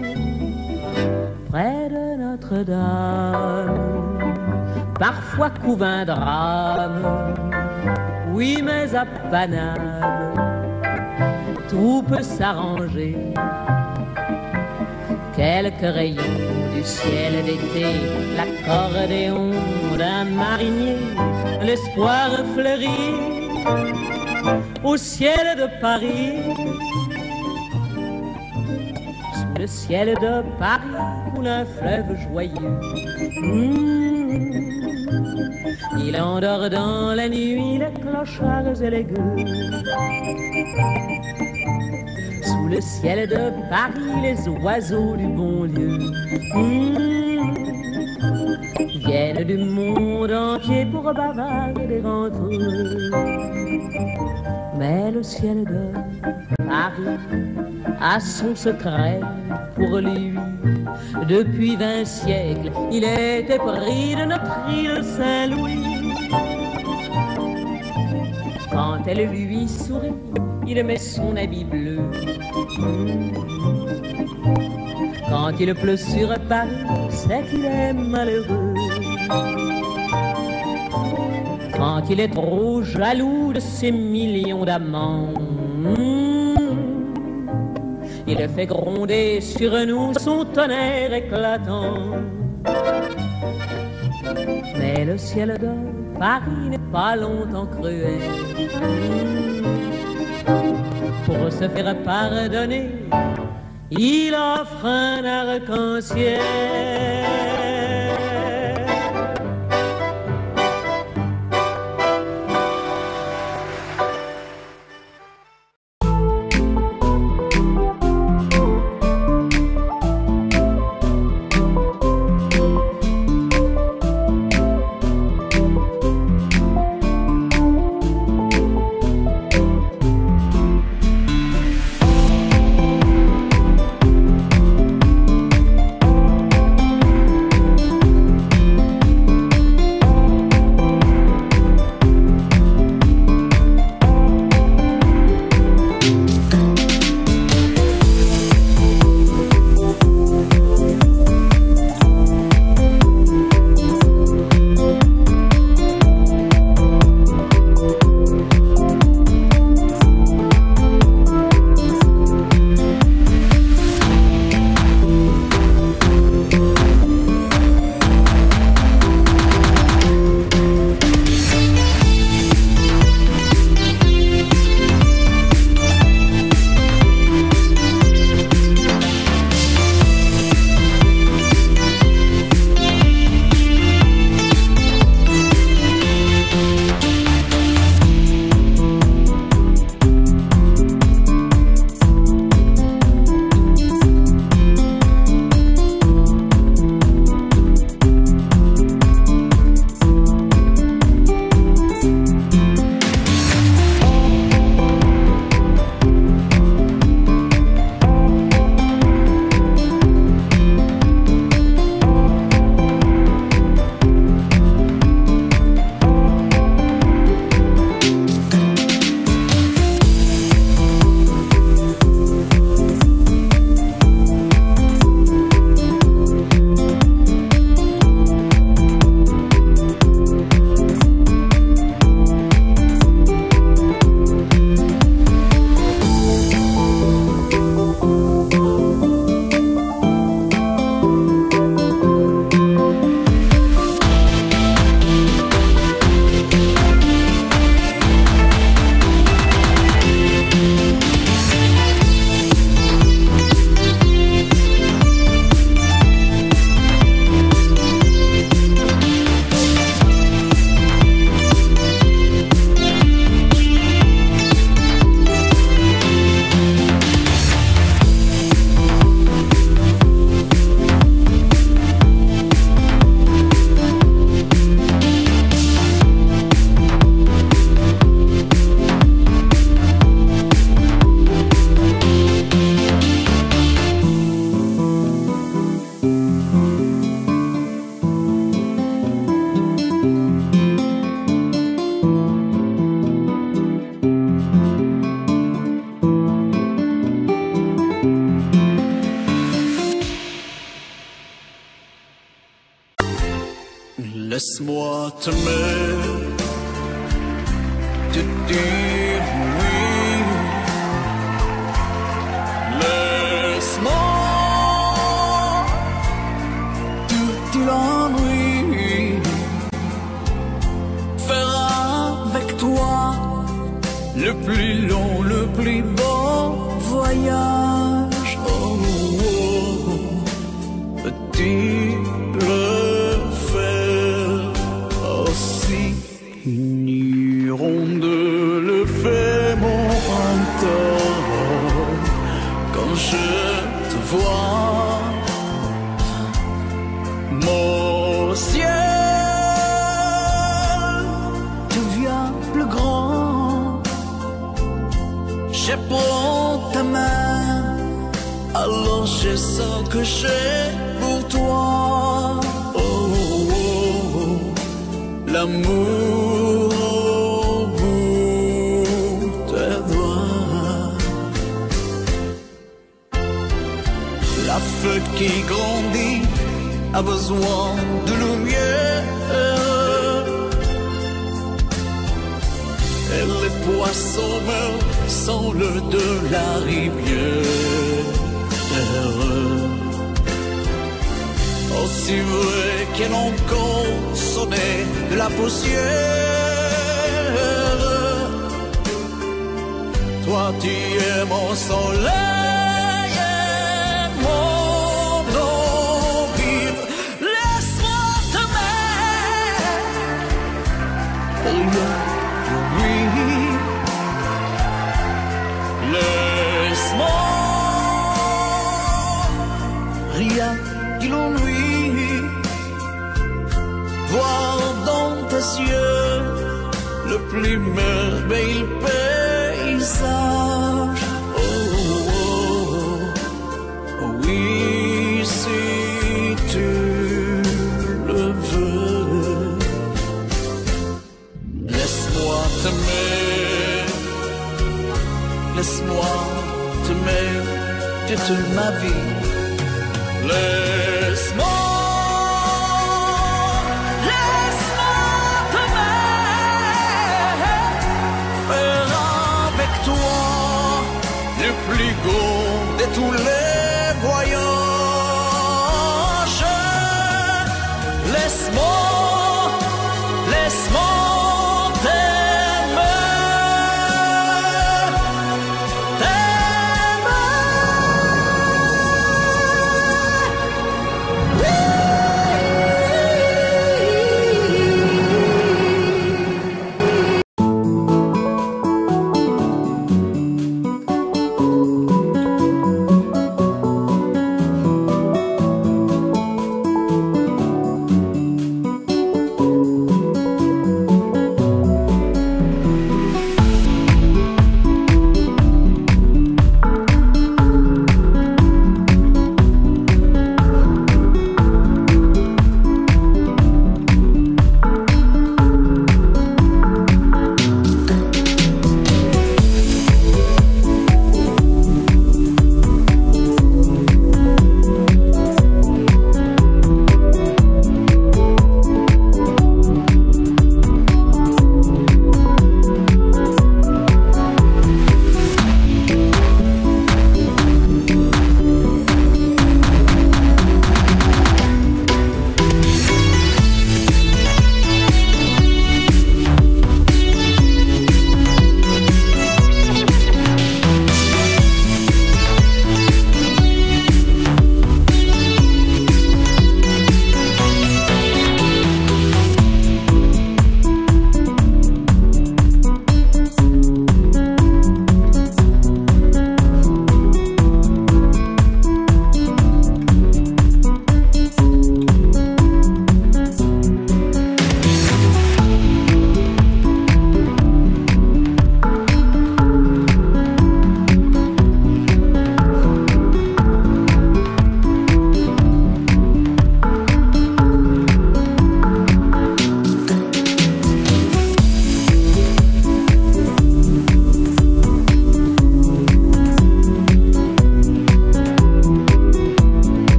Près de Notre-Dame, parfois couve un drame. Oui, mais à Paname, tout peut s'arranger. Quelques rayons du ciel d'été, l'accordéon d'un marinier, l'espoir fleurit au ciel de Paris. le ciel de Paris coule un fleuve joyeux. Il endort dans la nuit les clochards et les gueux. Sous le ciel de Paris, les oiseaux du bon Dieu viennent du monde entier pour bavarder entre eux. Mais le ciel de Paris a son secret pour lui. Depuis 20 siècles, il était pris de notre île Saint-Louis. Quand elle lui sourit, il met son habit bleu. Quand il pleut sur Paris, c'est qu'il est malheureux. Quand il est trop jaloux de ses millions d'amants, il fait gronder sur nous son tonnerre éclatant. Mais le ciel de Paris n'est pas longtemps cruel. Pour se faire pardonner, il offre un arc-en-ciel. Laisse-moi t'aimer, te dire oui. Laisse-moi tout l'ennui, faire avec toi le plus long, le plus beau voyage. Oh, oh. tu le fais aussi. Ignorons de le fait mon encore quand je te vois. Mon ciel devient plus grand. Je prends ta main, alors je sens que j'ai pour toi. Oh, oh, oh, l'amour au bout des doigts. La feuille qui grandit a besoin de lumière. Et les poissons meurent sans l'eau de la rivière. Aussi vrai qu'elle encore sonnait de la poussière. Toi tu es mon soleil et mon eau vive. Laisse-moi t'aimer. Oui, laisse-moi. Rien que l'ennui, voir dans tes yeux le plus merveilleux paysage. Oh, oh, oh, oui, si tu le veux, laisse-moi t'aimer, laisse-moi t'aimer toute ma vie. Laisse-moi, laisse-moi t'aimer, faire avec toi le plus beau de tous les voyages. Laisse-moi, laisse-moi t'aimer, t'aimer.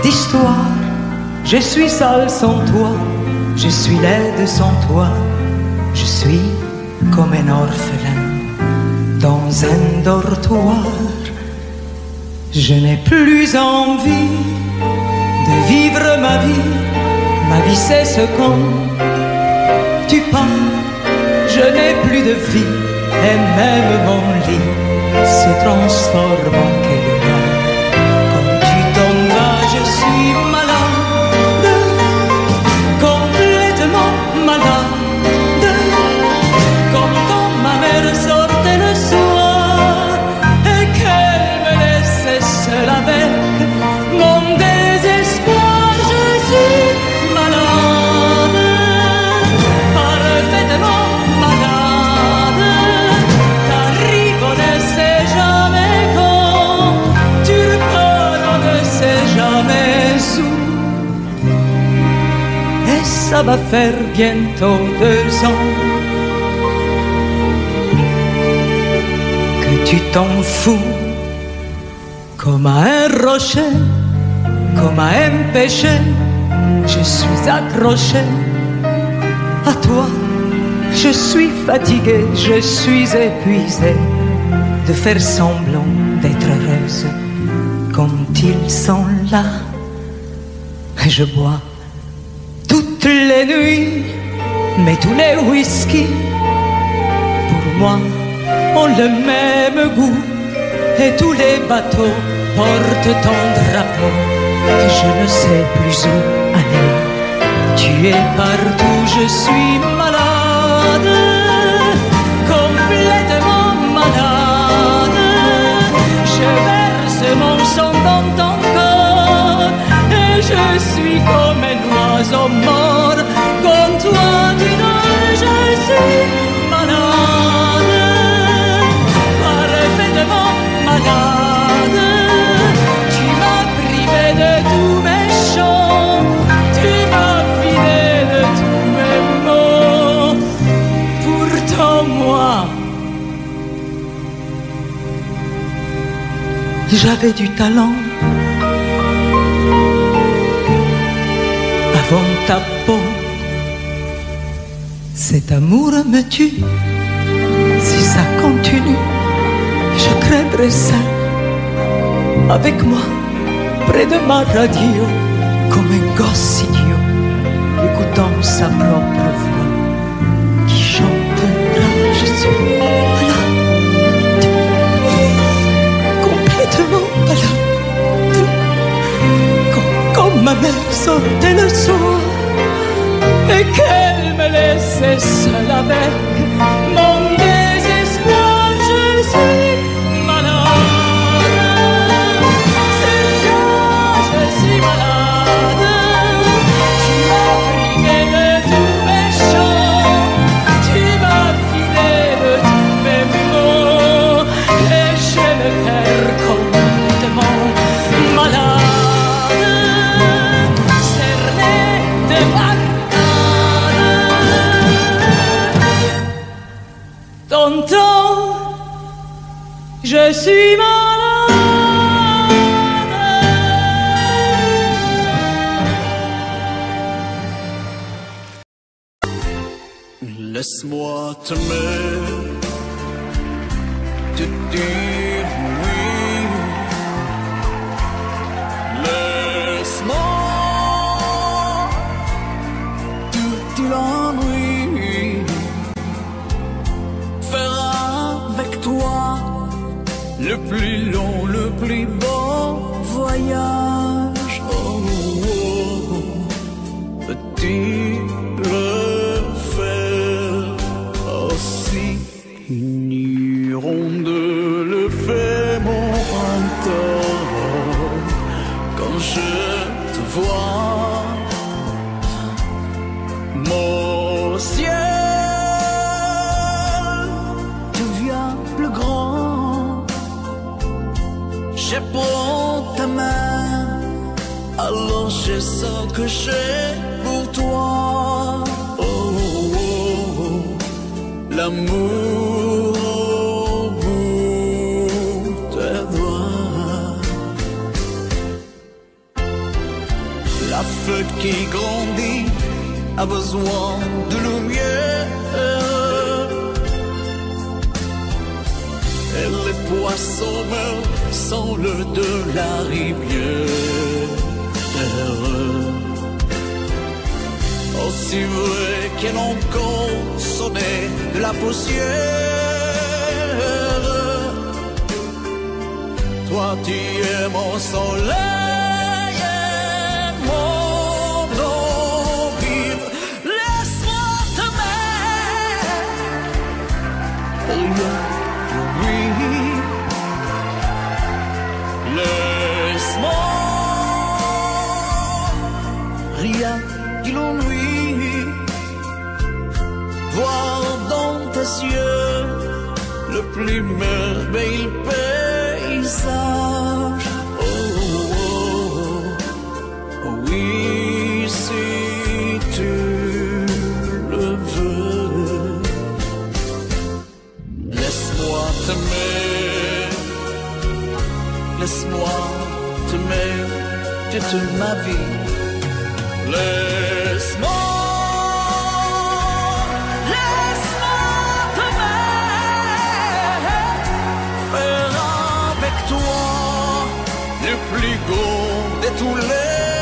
d'histoire. Je suis sale sans toi, je suis laide sans toi. Je suis comme un orphelin dans un dortoir. Je n'ai plus envie de vivre ma vie. Ma vie cesse quand tu pars. Je n'ai plus de vie et même mon lit se transforme en quédard. Quand tu t'en vas, je suis malade, complètement malade, comme quand ma mère sortait le soir et qu'elle me laissait seule avec mon désespoir. Je suis malade, parfaitement malade. T'arrives, on ne sait jamais quand, tu repars, on ne sait jamais où. Et ça va faire bientôt 2 ans que tu t'en fous, comme à un rocher, comme à un péché. Je suis accroché à toi. Je suis fatigué, je suis épuisé de faire semblant d'être heureuse quand ils sont là. Je bois toutes les nuits, mais tous les whisky pour moi ont le même goût. Et tous les bateaux portent ton drapeau et je ne sais plus où aller. Tu es partout, je suis malade, complètement malade. Je verse mon sang dans ton corps et je suis comme un oiseau mort. Comme toi tu dors, je suis malade, parfaitement malade. Tu m'as privé de tous mes chants, tu m'as vidé de tous mes mots. Pourtant moi, j'avais du talent avant ta peau. Cet amour me tue. Si ça continue, je crèverai seul avec moi près de ma radio, comme un gosse idiot écoutant sa propre voix qui chantera. Je suis malade, complètement malade, comme ma mère sortait le soir et qu'elle me laissait seule avec mon désespoir. Je suis malade, c'est ça, je suis malade. Tu m'as privé de tous mes chants, tu m'as vidé de tous mes mots et j'ai le cœur complètement malade, cerné de barricades. Tonton, je suis malade. Laisse-moi t'aimer, te dire oui. Laisse-moi tout l'ennui, faire avec toi le plus long, le plus beau voyage. Oh, oh, oh. Petit refaire aussi une hirondelle fait mon printemps. Quand je te vois, mon ciel devient plus grand. Je prends ta main, alors je sens que j'ai pour toi. Oh, oh, oh, l'amour au bout des doigts. feu qui grandit a besoin de lumière. Et les poissons meurent sans l'eau de la rivière. Aussi vrai qu'elle encore sonnait de la poussière. Toi tu es mon soleil et mon eau vive. Laisse-moi t'aimer. Oui, laisse-moi. Rien que l'ennui, voir dans tes yeux le plus merveilleux paysage. Oh, oh, oh, oui, si tu le veux, laisse-moi t'aimer, laisse-moi t'aimer toute ma vie. Laisse-moi t'aimer, faire avec toi le plus beau de tous les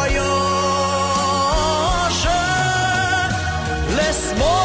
voyages. Laisse-moi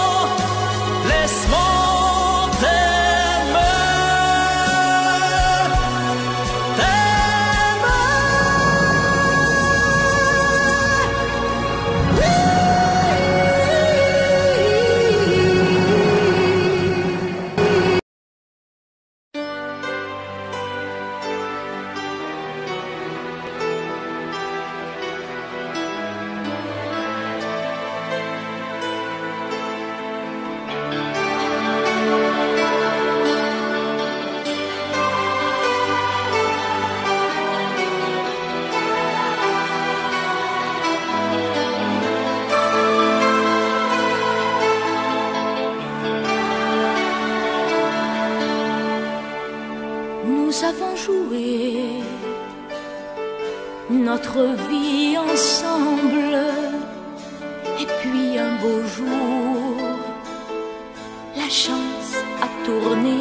Nous avons joué notre vie ensemble, et puis un beau jour, la chance a tourné.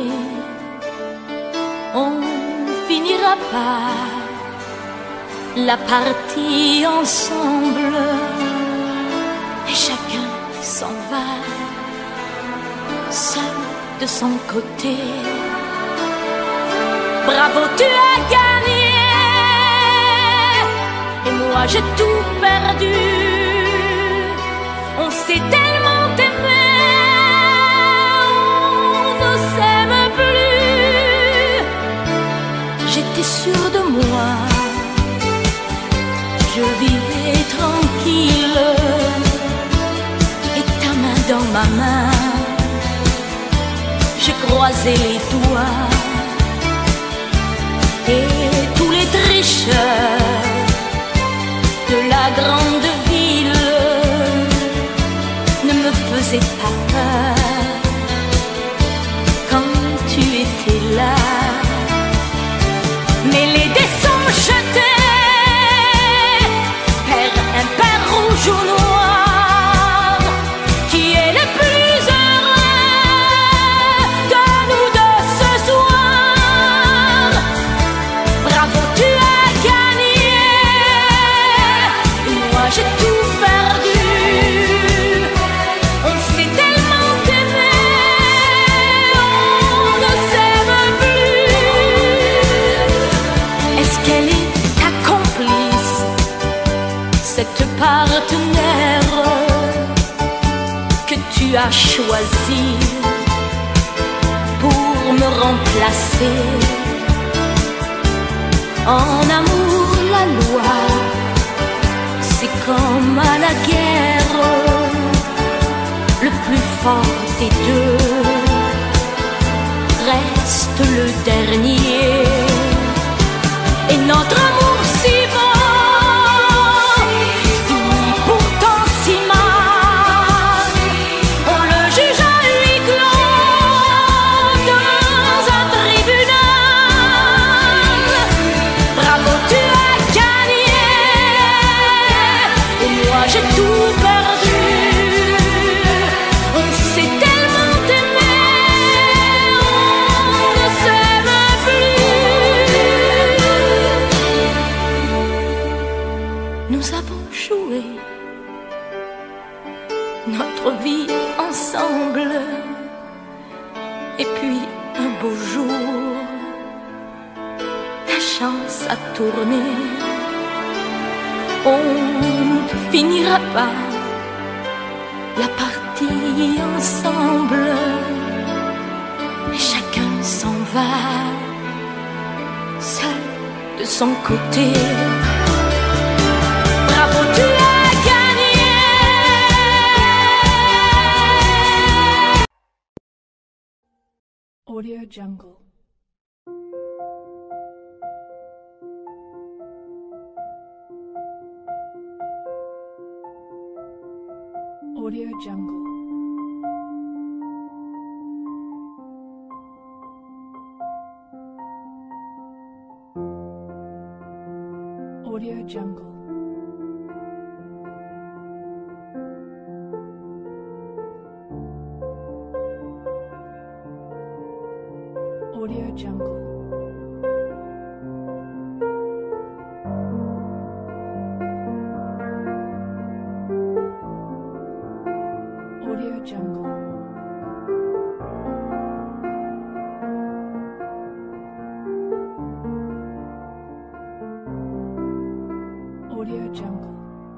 On finira par la partie ensemble, et chacun s'en va, seul de son côté. Bravo, tu as gagné, et moi j'ai tout perdu. On s'est tellement aimé, on ne s'aime plus. J'étais sûre de moi, je vivais tranquille, et ta main dans ma main, je croisais les doigts. Et tous les tricheurs de la grande ville ne me faisaient pas peur quand tu étais là. Mais les dés sont jetés, père impair, rouge ou noir, qui est le plus heureux de nous deux ce soir. Bravo, tu as gagné, et moi j'ai tout perdu. On s'est tellement aimé, on ne s'aime plus. Est-ce qu'elle est ta complice, cette partenaire que tu as choisi pour me remplacer? En amour, la loi, c'est comme à la guerre, le plus fort des deux reste le dernier. Et notre amour si beau finit pourtant si mal. On le juge à huis clos dans un tribunal. Bravo, tu as gagné, chance à tourner, on ne finira pas la partie ensemble, et chacun s'en va, seul de son côté. Bravo, tu as gagné. Audio Jungle. Audio Jungle. Audio Jungle. Audio Jungle. Audio Jungle. Audio Jungle.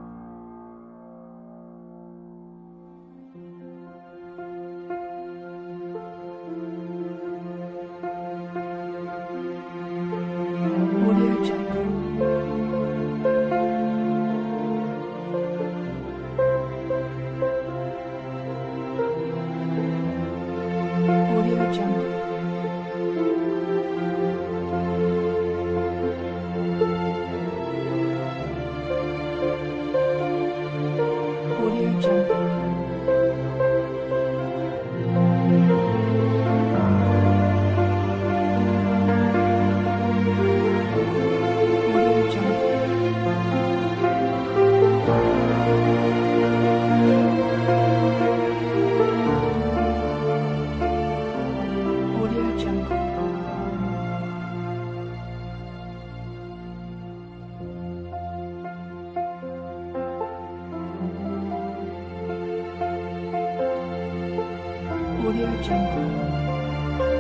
Audio Jungle. Audio Jungle. Audio Jungle. Audio Jungle. Audio Jungle. Audio Jungle.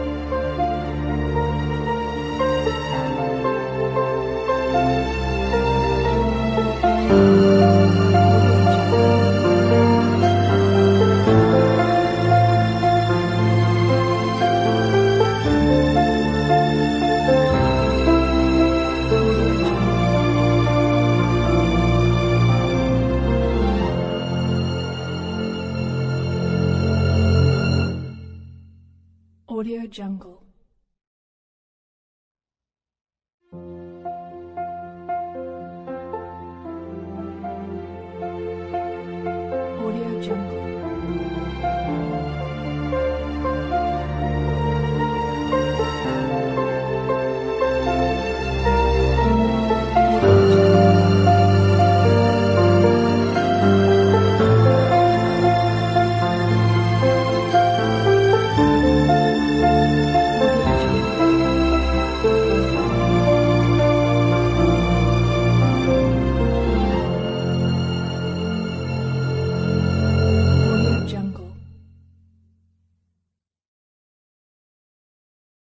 Audio Jungle. Audio Jungle.